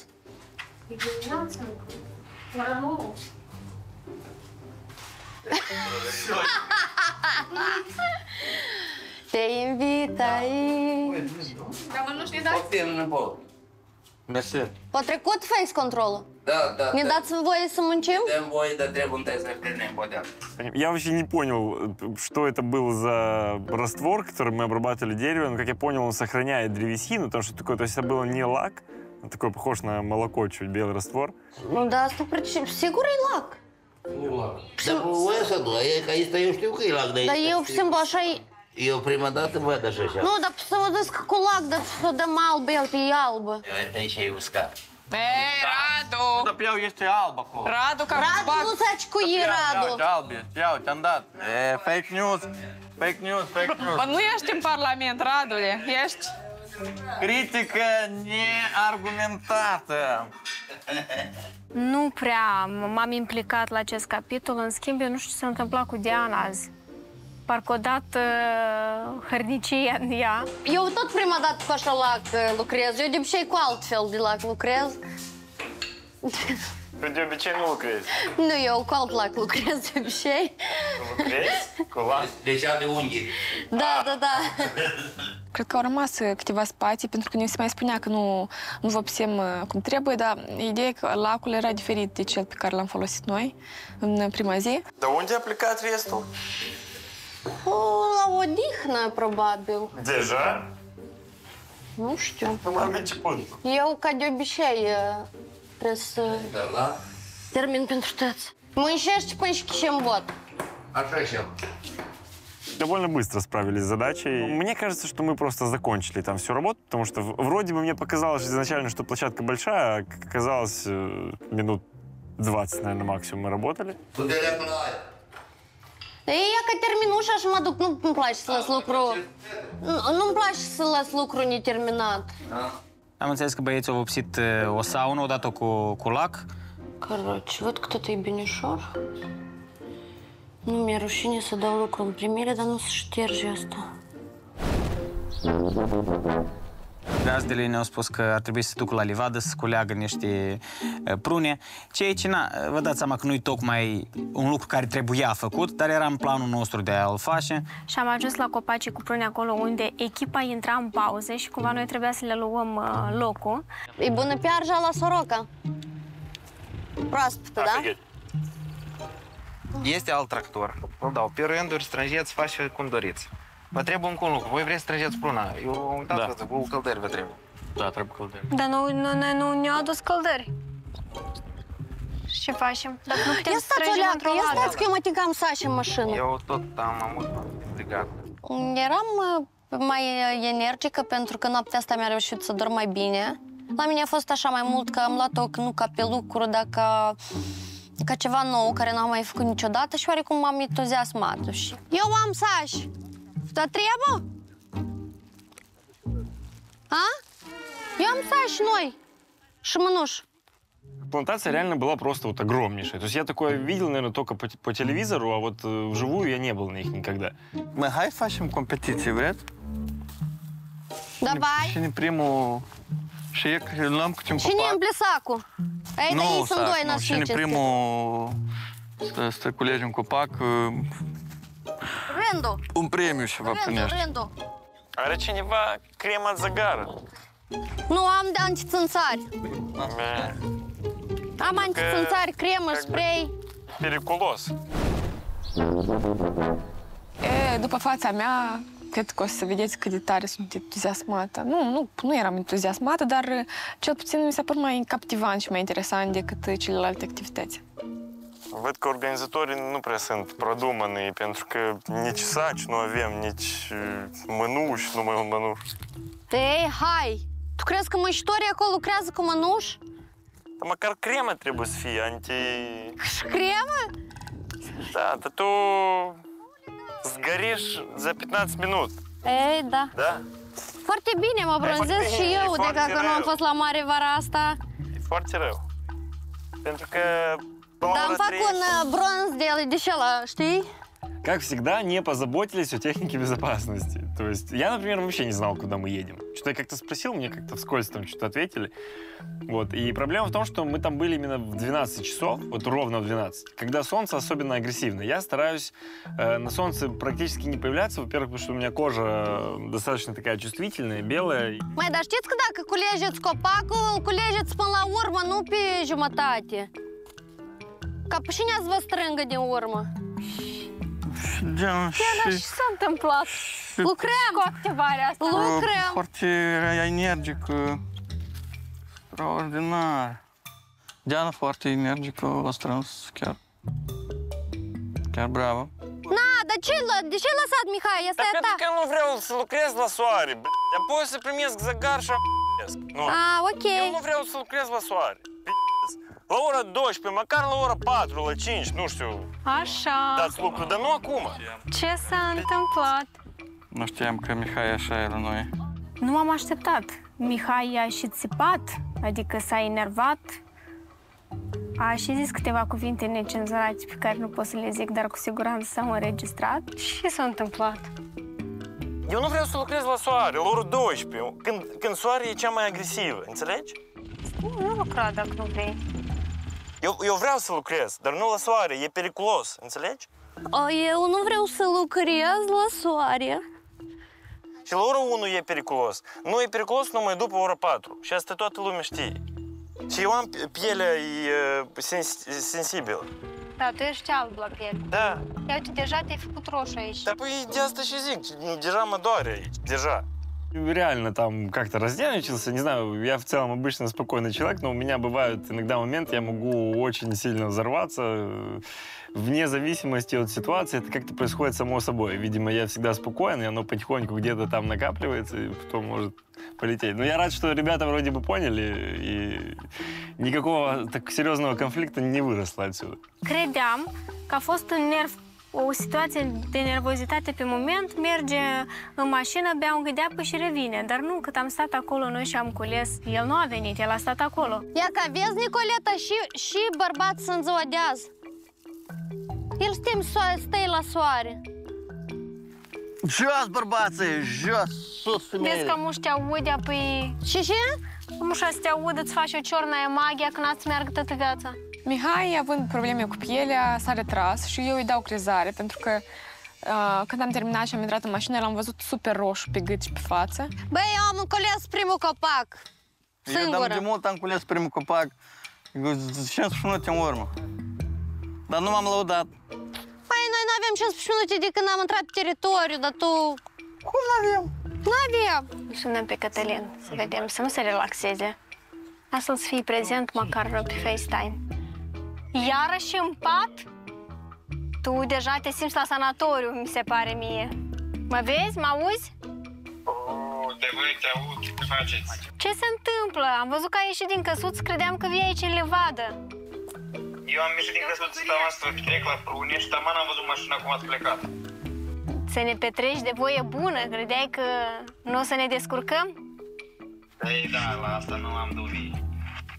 S7: Te invit aici.
S5: Dar nu știi, da?
S12: Poftim, nu pot.
S4: Mersi.
S7: Po trecut face controlul?
S12: Да, да.
S7: Не dați voie să muncim?
S12: Дам voie, dar trebuie întâi să prindem podea.
S9: Я вообще не понял, что это был за раствор, которым мы обрабатывали дерево. Но, как я понял, он сохраняет древесину, потому что такое, то есть это было не лак, а такой похож на молоко, чуть белый раствор.
S7: Nu, dar asta pricep. Sigur e lac.
S12: Nu lac. Dar voie să du, e că asta eu știu că e lac, dar
S7: Dar eu, simplu, așa e...
S12: Eu prima dată văd așa așa.
S7: Nu, dar să vă dăsc cu lac, dar să dăm albă, el e albă.
S12: Aici e uscat.
S5: Ei, Radu!
S4: Dar pe iau este alb acolo.
S5: Radu, ca
S7: Radu, nu saci cu ei, Radu.
S4: Iau, alb este, iau, te-am dat. E, fake news, fake news, fake news.
S5: Bă, nu ești în Parlament, Radule, ești?
S4: Critică neargumentată.
S2: Nu prea m-am implicat la acest capitol, în schimb, eu nu știu ce s-a întâmplat cu Diana azi. Parcă o dat uh, hărnicia în ea.
S7: Eu tot prima dată cu așa lac lucrez. Eu de obicei cu altfel de lac lucrez.
S9: Tu de obicei nu lucrezi.
S7: Nu, eu cu alt lac lucrez de obicei.
S9: Lucrezi? Cu lac?
S12: Deci de unghi.
S7: Da, da, da.
S5: Cred că au rămas câteva spații, pentru că ne se mai spunea că nu, nu vopsem cum trebuie, dar ideea e că lacul era diferit de cel pe care l-am folosit noi în prima zi.
S9: Dar unde a plecat restul?
S7: La odihnă, probabil.
S9: Deja?
S7: Nu știu.
S9: Nu am început.
S7: Eu, ca de obicei, trebuie să
S12: Da,
S7: termin pentru toți. Мынщешь почем вот.
S12: Așa și
S9: Довольно быстро справились с задачей. Мне кажется, что мы просто закончили там всю работу, потому что вроде бы мне показалось изначально, что площадка большая, а оказалось минут двадцать, наверное, максимум мы работали.
S7: Ei, că termin ușa și mă duc. Nu-mi place să las lucru... Nu-mi place să las lucru neterminat.
S1: Am înțeles că băieții au vopsit o saună odată cu, cu lac.
S7: Короче, вот кто-то и binișor. Nu mi-e rușine să dau lucru în primire, dar nu să șterge asta.
S1: Gazdele ne-au spus că ar trebui să se ducă la livadă să culeagă niște prune. Ceea ce, na, vă dați seama că nu-i tocmai un lucru care trebuia făcut, dar era în planul nostru de a-l face.
S2: Și am ajuns la copacii cu prune acolo unde echipa intra în pauze și cumva noi trebuia să le luăm uh, locul.
S7: E bună piarja la soroca. Proaspătă, da?
S11: Este alt tractor. Îl dau pe rânduri, strângeți, face cum doriți. Vă trebuie încă un lucru. Voi vreți să strângeți pruna. Eu am uitat că cu căldări vă trebuie.
S4: Da, trebuie căldări.
S2: Dar nu, nu, nu, nu ne-au adus căldări. Și ce facem? Dacă nu putem
S7: Ia stați o leacă, ia stați că eu mă tigam să așa în mașină.
S11: Eu tot am avut legat.
S7: Eram mai energică pentru că noaptea asta mi-a reușit să dorm mai bine. La mine a fost așa mai mult că am luat-o nu ca pe lucru, dar ca, ca ceva nou care n-am mai făcut niciodată și oarecum m-am entuziasmat. Și eu am sași. Что trebuie? A? Eu am sași noi și mânuși.
S9: Плантация реально была просто вот огромнейшая. То есть я такое видел, наверное, только по, по телевизору, а вот э, вживую я не был на них никогда.
S4: Мы hai facem competiții, vreți?
S7: Давай.
S4: Cine primul... Și e că luăm câte un copac.
S7: Cine împle sacul? Ei, dar ei sunt doi
S4: nu, cine primul să, să culege un copac,
S7: Rândul.
S4: un premiu și va primește.
S7: Rândul.
S9: Are cineva crema de zagară?
S7: Nu, am de antițânțari. Am antițânțari, cremă, spray.
S9: Periculos.
S5: E, după fața mea, cred că o să vedeți cât de tare sunt entuziasmată. Nu, nu, nu eram entuziasmată, dar cel puțin mi s-a părut mai captivant și mai interesant decât celelalte activități.
S9: Văd că organizatorii nu prea sunt продуманные, pentru că nici saci nu avem, nici mănuși, numai un mănuș.
S7: Ei, hai! Tu crezi că mășitorii acolo lucrează cu mănuși?
S9: Dar măcar crema trebuie să fie anti...
S7: Cremă?
S9: Da, dar tu zgărești за пятнадцать minut.
S7: Ei, da.
S9: Da?
S7: Foarte bine, mă bronzez și eu, de că nu am fost la mare vara asta.
S9: E foarte rău. Pentru că...
S7: Да, îmi fac un bronz de, de șela, știi?
S9: Как всегда, не позаботились о технике безопасности. То есть я, например, вообще не знал, куда мы едем. Что-то я как-то спросил, мне как-то вскользь там что-то ответили. Вот. И проблема в том, что мы там были именно в двенадцать часов, вот ровно в двенадцать, когда солнце особенно агрессивно. Я стараюсь э, на солнце практически не появляться, во-первых, потому что у меня кожа достаточно такая чувствительная, белая.
S7: Mai, dar știți că dacă culegeți copacul, îl culegeți până la urmă, nu pe jumătate. Ca pe cine ați vă strângă din urmă?
S4: Da,
S7: și... ce s-a întâmplat? Lucrăm!
S2: Cu activarea asta.
S7: Lucrăm!
S4: Foarte energică, extraordinar. Diana foarte energică, o strâns chiar. Chiar bravo.
S7: Na, dar ce, de ce ai lăsat, Mihai? Asta e a ta.
S9: Pentru că nu vreau să lucrez la soare, b***. Apoi să primesc zagar și a***esc.
S7: A, ok.
S9: Eu nu vreau să lucrez la soare. La ora douăsprezece, măcar la ora patru, la cinci, nu știu.
S2: Așa.
S9: Dați lucru, dar nu acum.
S2: Ce s-a întâmplat?
S4: Nu știam că Mihai așa e la noi.
S2: Nu m-am așteptat. Mihai a și țipat, adică s-a enervat. A și zis câteva cuvinte necenzurate pe care nu pot să le zic, dar cu siguranță s-au înregistrat. Ce s-a întâmplat?
S9: Eu nu vreau să lucrez la soare, la ora douăsprezece, când, când soarea e cea mai agresivă, înțelegi?
S2: Nu, nu lucra dacă nu vrei.
S9: Eu, eu vreau să lucrez, dar nu la soare, e periculos, înțelegi?
S7: Eu nu vreau să lucrez la soare.
S9: Și la ora unu e periculos. Nu e periculos numai după ora patru. Și asta toată lumea știe. Și eu am pielea e sens sensibilă.
S2: Da, tu ești alb la piele.
S9: Da.
S2: Ia uite, deja te-ai făcut roșu aici.
S9: Да, păi de asta și zic, deja mă doare aici, deja. Реально там как-то разнервничался, не знаю, я в целом обычно спокойный человек, но у меня бывают иногда моменты, я могу очень сильно взорваться, вне зависимости от ситуации, это как-то происходит само собой. Видимо, я всегда спокоен, и оно потихоньку где-то там накапливается, и потом может полететь. Но я рад, что ребята вроде бы поняли, и никакого так серьезного конфликта не выросло отсюда.
S2: Credeam că a fost un nerv, o situație de nervozitate pe moment, merge în mașină, bea un gât de apă și revine. Dar nu, cât am stat acolo noi și am cules, el nu a venit, el a stat acolo.
S7: Ia că vezi, Nicoleta, și, și bărbați sunt ziua de azi. El stem stai la soare.
S12: Jos, bărbații, jos, sus femeile.
S2: Vezi că muși te aude, apoi...
S7: Și ce?
S2: Mușa să te audă, îți faci o ciornaie magia când ați meargă toată viața.
S5: Mihai, având probleme cu pielea, s-a retras și eu îi dau crezare, pentru că uh, când am terminat și am intrat în mașină, l-am văzut super roșu pe gât și pe față.
S7: Băi, eu am cules primul copac. Singură.
S4: Eu de mult am cules primul copac, cincisprezece minute în urmă. Dar nu m-am lăudat.
S7: Păi, noi nu avem cincisprezece minute de când am intrat pe teritoriu, dar tu...
S4: Cum n-avem?
S7: N-avem.
S2: Sunăm pe Cătălin, să vedem, să nu se relaxeze. Asta să fii prezent măcar pe FaceTime. Iarăși în pat? Tu deja te simți la sanatoriu, mi se pare mie. Mă vezi? Mă auzi?
S8: Oh, de voi te aud, ce faceți?
S2: Ce se întâmplă? Am văzut că ai ieșit din căsuț, credeam că vii aici în Levadă.
S8: Eu am ieșit din căsuț, stau asta pe trec la prune și taman am văzut mașina cum ați plecat.
S2: Să ne petreci de voie bună, credeai că nu o să ne descurcăm?
S8: Ei, da, la asta nu am dubii.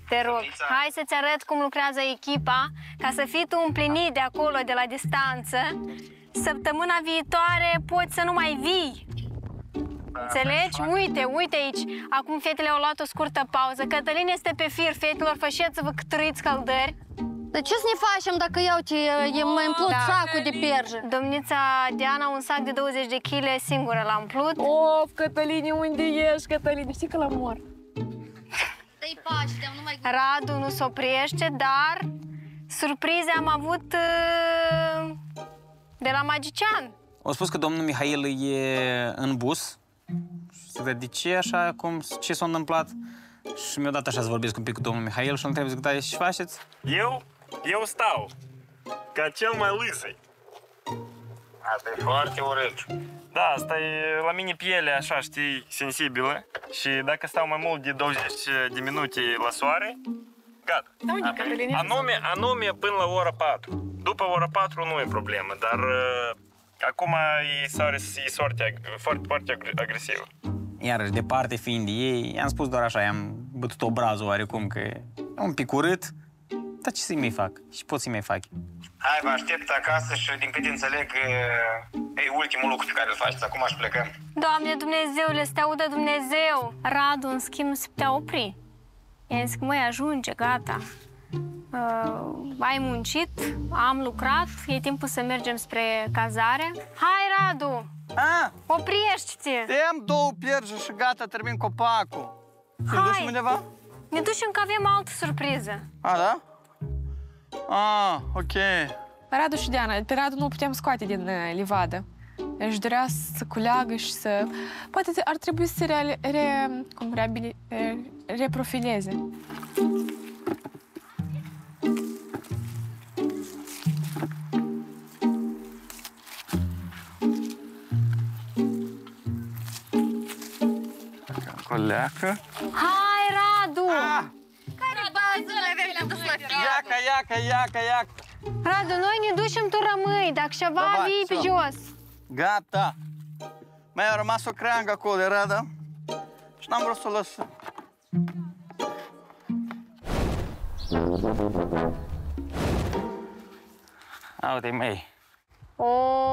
S2: Te rog, hai să-ți arăt cum lucrează echipa, ca să fii tu împlinit de acolo, de la distanță. Săptămâna viitoare poți să nu mai vii. Înțelegi? Uite, uite aici. Acum fetele au luat o scurtă pauză. Cătălin este pe fir, fetelor, fășeți-vă cât trăiți căldări.
S7: Dar ce să ne facem dacă iau ce e mai împlut da. Sacul de perje?
S2: Domnița Diana, un sac de douăzeci de kilograme singură l-a umplut.
S5: Of, Cătăline, unde ești, Cătăline? Știi că l-am mor.
S7: Dă-i pace, de-am numai...
S2: Radu nu se oprește, dar surprize am avut uh, de la magician.
S1: Au spus că domnul Mihail e în bus. Și zic, de ce așa, cum, ce s-a întâmplat? Și mi-a dat așa să vorbesc un pic cu domnul Mihail și îl întreb, zic, da, ce faceți?
S9: Eu? Eu stau. Ca cel mai lâsăi.
S8: Asta e foarte urât.
S9: Da, asta e la mine pielea așa, știi, sensibilă. Și dacă stau mai mult de douăzeci de minute la soare, gata.
S5: Da, unde, Cătăline?
S9: Anume, anume până la ora patru. După ora patru nu e problemă, dar uh, acum e soare, e soarte, foarte, foarte agresivă.
S1: Iarăși, departe fiind de ei, i-am spus doar așa, i-am bătut obrazul oarecum că e un pic urât, dar ce să-i mai fac? Și pot să-i mai fac?
S8: Hai, vă aștept acasă și din câte înțeleg e ultimul lucru pe care îl faceți. Acum aș plecăm.
S2: Doamne Dumnezeule, să te audă Dumnezeu! Radu, în schimb, nu se putea opri. I-am zis că, măi, ajunge, gata. Uh, ai muncit, am lucrat, e timpul să mergem spre cazare. Hai, Radu!
S4: A?
S2: Opriește-te!
S4: Tem două pierje și gata, termin copacul. Ne duci undeva?
S2: Ne ducem că avem altă surpriză.
S4: A, da? Ah, ok.
S5: Radu și Diana, pe Radu nu putem scoate din uh, livadă. Își dorea să culeagă și să... Poate ar trebui să se re... re... cum reabili... re... reprofileze.
S4: Coleacă.
S2: Hai, Radu!
S4: Ah!
S7: Care bază le avem de slăbit?
S4: Iaca, iaca, iaca, iaca.
S2: Radu, noi ne ducem, tu rămâi. Dacă ceva,
S4: Da,
S2: vii pe jos.
S4: Gata. Mai a rămas o creangă acolo, era, da? Și n-am vrut să o lăs.
S1: A, uite, măi.
S2: O,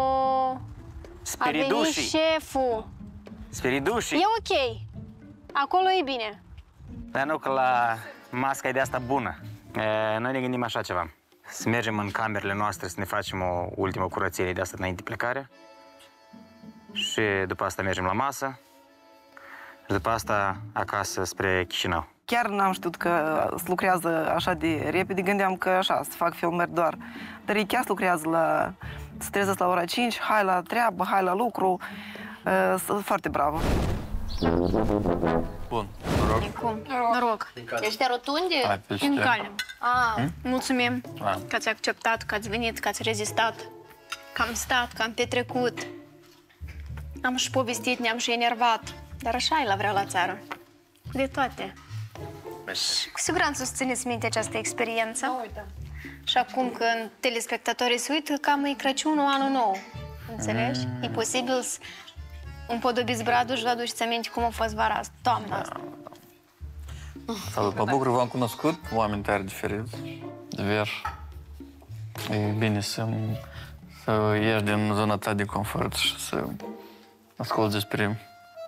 S2: a venit
S1: Spiridușii.
S2: șeful.
S1: Spiridușii.
S2: E ok. Acolo e bine.
S1: Dar nu că la masca e de asta bună. E, noi ne gândim așa ceva. Să mergem în camerele noastre să ne facem o ultimă curățenie de asta înainte de plecare. Și după asta mergem la masă. Și după asta acasă spre Chișinău.
S13: Chiar n-am știut că se lucrează așa de repede, gândeam că așa, să fac filmări doar. Dar ei chiar lucrează la... se trezesc la ora cinci, hai la treabă, hai la lucru. Sunt foarte bravă.
S4: Bun, noroc.
S2: Cum? Noroc.
S7: Ăștia rotunde?
S2: În cale.
S7: Ah.
S2: Mulțumim
S4: Ah.
S2: că ați acceptat, că ați venit, că ați rezistat. Că am stat, că am petrecut. Am și povestit, ne-am și enervat. Dar așa e la vreau la țară. De toate. Și cu siguranță susțineți minte această experiență. Și acum când telespectatorii se uită, cam e Crăciunul, anul nou. Înțelegi? Mm. E posibil să împodobiți bradul și vă aduceți aminte cum a fost vara asta, toamna asta.
S4: Salut, mă bucur, v-am cunoscut, oameni tare diferiți, diversi. E bine să, să ieși din zona ta de confort și să asculti despre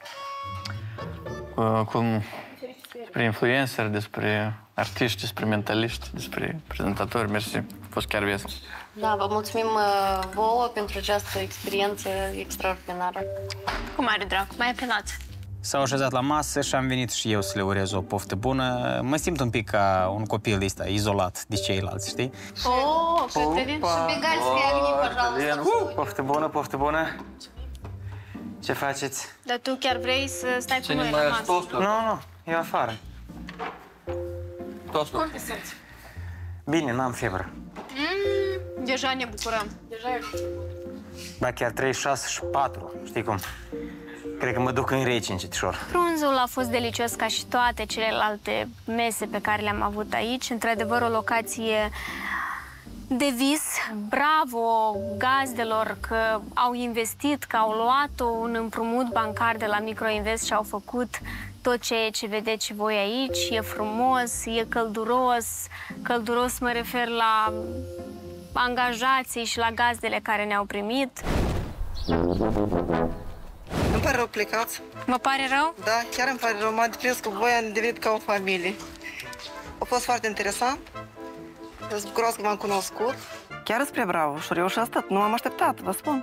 S4: cum, despre influenceri, despre artiști, despre mentaliști, despre prezentatori. Mersi, a fost chiar vesel.
S7: Da, vă mulțumim uh, vouă pentru această experiență extraordinară.
S2: Cu mare drag, mai apelați.
S1: S-au așezat la masă și am venit și eu să le urez o poftă bună. Mă simt un pic ca un copil de ăsta, izolat de ceilalți, știi?
S2: Oh, Cătălin.
S7: Și begați pe agni, păjală.
S1: Uh, poftă bună, poftă bună. Ce faceți?
S2: Dar tu chiar vrei să stai cu noi la masă?
S1: Nu, nu, e afară.
S4: Tostul.
S2: Cum te simți?
S1: Bine, n-am febră.
S2: Mm, deja ne bucurăm. Deja e...
S1: Ba chiar treizeci și șase și patru, știi cum? Cred că mă duc în rece încetișor.
S2: Prunzul a fost delicios ca și toate celelalte mese pe care le-am avut aici. Într-adevăr, o locație
S14: de vis. Bravo gazdelor că au investit, că au luat un împrumut bancar de la Microinvest și au făcut tot ceea ce vedeți voi aici. E frumos, e călduros. Călduros mă refer la angajații și la gazdele care ne-au primit.
S13: Îmi pare rău plecați.
S14: Mă pare rău?
S13: Da, chiar îmi pare rău. M-a deprins că voi am devenit ca o familie. A fost foarte interesant. Sunt bucuros că v-am cunoscut. Chiar spre bravo și reușit asta. Nu am așteptat, vă spun.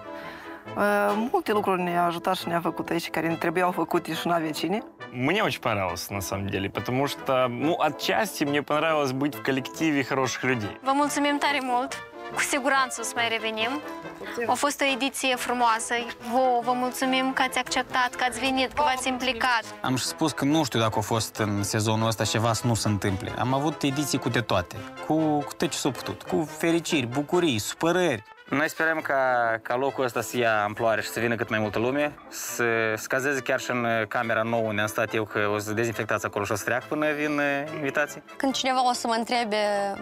S13: Uh, multe lucruri ne-a ajutat și ne-a făcut aici, care ne trebuiau făcute și на вecine.
S9: Мне очень понравилось, на самом деле, потому что, ну, отчасти мне понравилось быть в коллективе хороших людей.
S14: Vă mulțumim tare mult. Cu siguranță o să mai revenim. A fost o ediție frumoasă. Vă, vă mulțumim că ați acceptat, că ați venit, că v-ați implicat.
S1: Am și spus că nu știu dacă a fost în sezonul ăsta ceva să nu se întâmple. Am avut ediții cu de toate, cu, cu tot ce s-a putut, cu fericiri, bucurii, supărări. Noi sperăm ca, ca locul ăsta să ia amploare și să vină cât mai multă lume, să scazeze chiar și în camera nouă unde am stat eu, că o să dezinfectați acolo și o să treacă până vin invitații.
S7: Când cineva o să mă întrebe,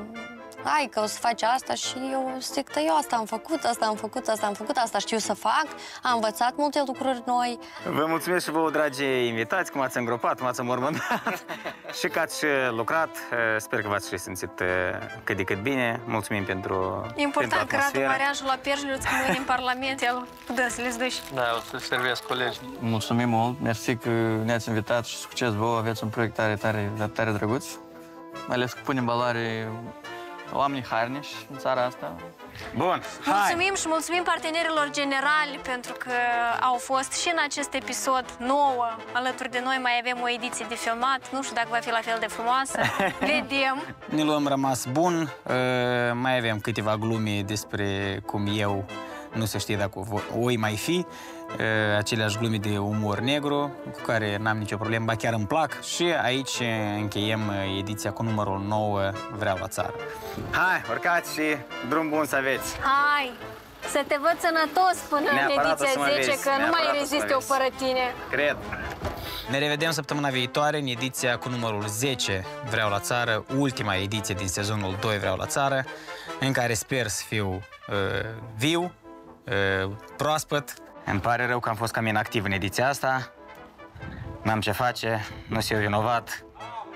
S7: hai că o să faci asta și eu zic că eu asta am făcut, asta am făcut, asta am făcut, asta știu să fac, am învățat multe lucruri noi.
S1: Vă mulțumesc și vouă, dragi invitați, că m-ați îngropat, m-ați înmormântat și că ați lucrat. Sper că v-ați și simțit cât de cât bine. Mulțumim pentru
S14: Important că Radu Mareajul la Pierjuluț, când noi în Parlament, el putea să le duci.
S4: Da, o să servesc colegii. Mulțumim mult, mersi că ne-ați invitat și succes vouă, aveți un proiect tare, tare, tare drăguț. Mai ales că punem în valoare oamenii harniși în țara asta.
S1: Bun, hai!
S14: Mulțumim și mulțumim partenerilor generali pentru că au fost și în acest episod nouă. Alături de noi mai avem o ediție de filmat. Nu știu dacă va fi la fel de frumoasă. Vedem!
S1: Ne luăm rămas bun. Mai avem câteva glume despre cum eu nu se știe dacă oi mai fi. Aceleași glume de umor negru, cu care n-am nicio problemă, ba chiar îmi plac. Și aici încheiem ediția cu numărul nouă, Vreau la țară. Hai, urcați și drum bun să aveți!
S14: Hai! Să te văd sănătos până în ediția zece, că nu mai rezist eu fără tine.
S1: Cred! Ne revedem săptămâna viitoare în ediția cu numărul zece, Vreau la țară, ultima ediție din sezonul doi, Vreau la țară, în care sper să fiu uh, viu, uh, proaspăt. Îmi pare rău că am fost cam inactiv în ediția asta. N-am ce face, nu sunt eu vinovat.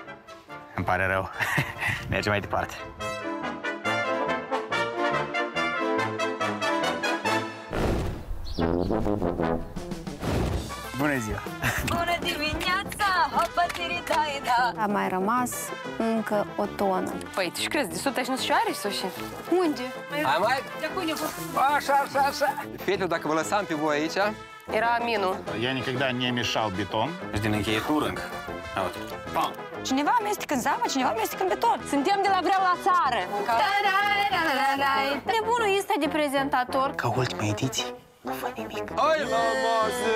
S1: Îmi pare rău. Mergem mai departe. Bună ziua!
S14: Bună dimineața! A mai rămas încă o tonă.
S5: Păi, tu și crezi, de sute și nu și are sau și?
S14: Unde?
S15: Hai mai? Așa, așa, așa. Fetele, dacă vă lăsam pe voi aici...
S5: Era minul.
S16: Я никогда не mешал бетон.
S1: Și din încheietură încă. Pam!
S17: Cineva amestecă în zavă, cineva amestecă în beton. Suntem de la Vreau la țară.
S14: Nebunul este de prezentator.
S1: Ca ultima ediție, nu fă nimic.
S15: Hai la masă!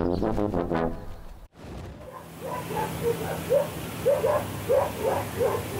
S12: Yeah.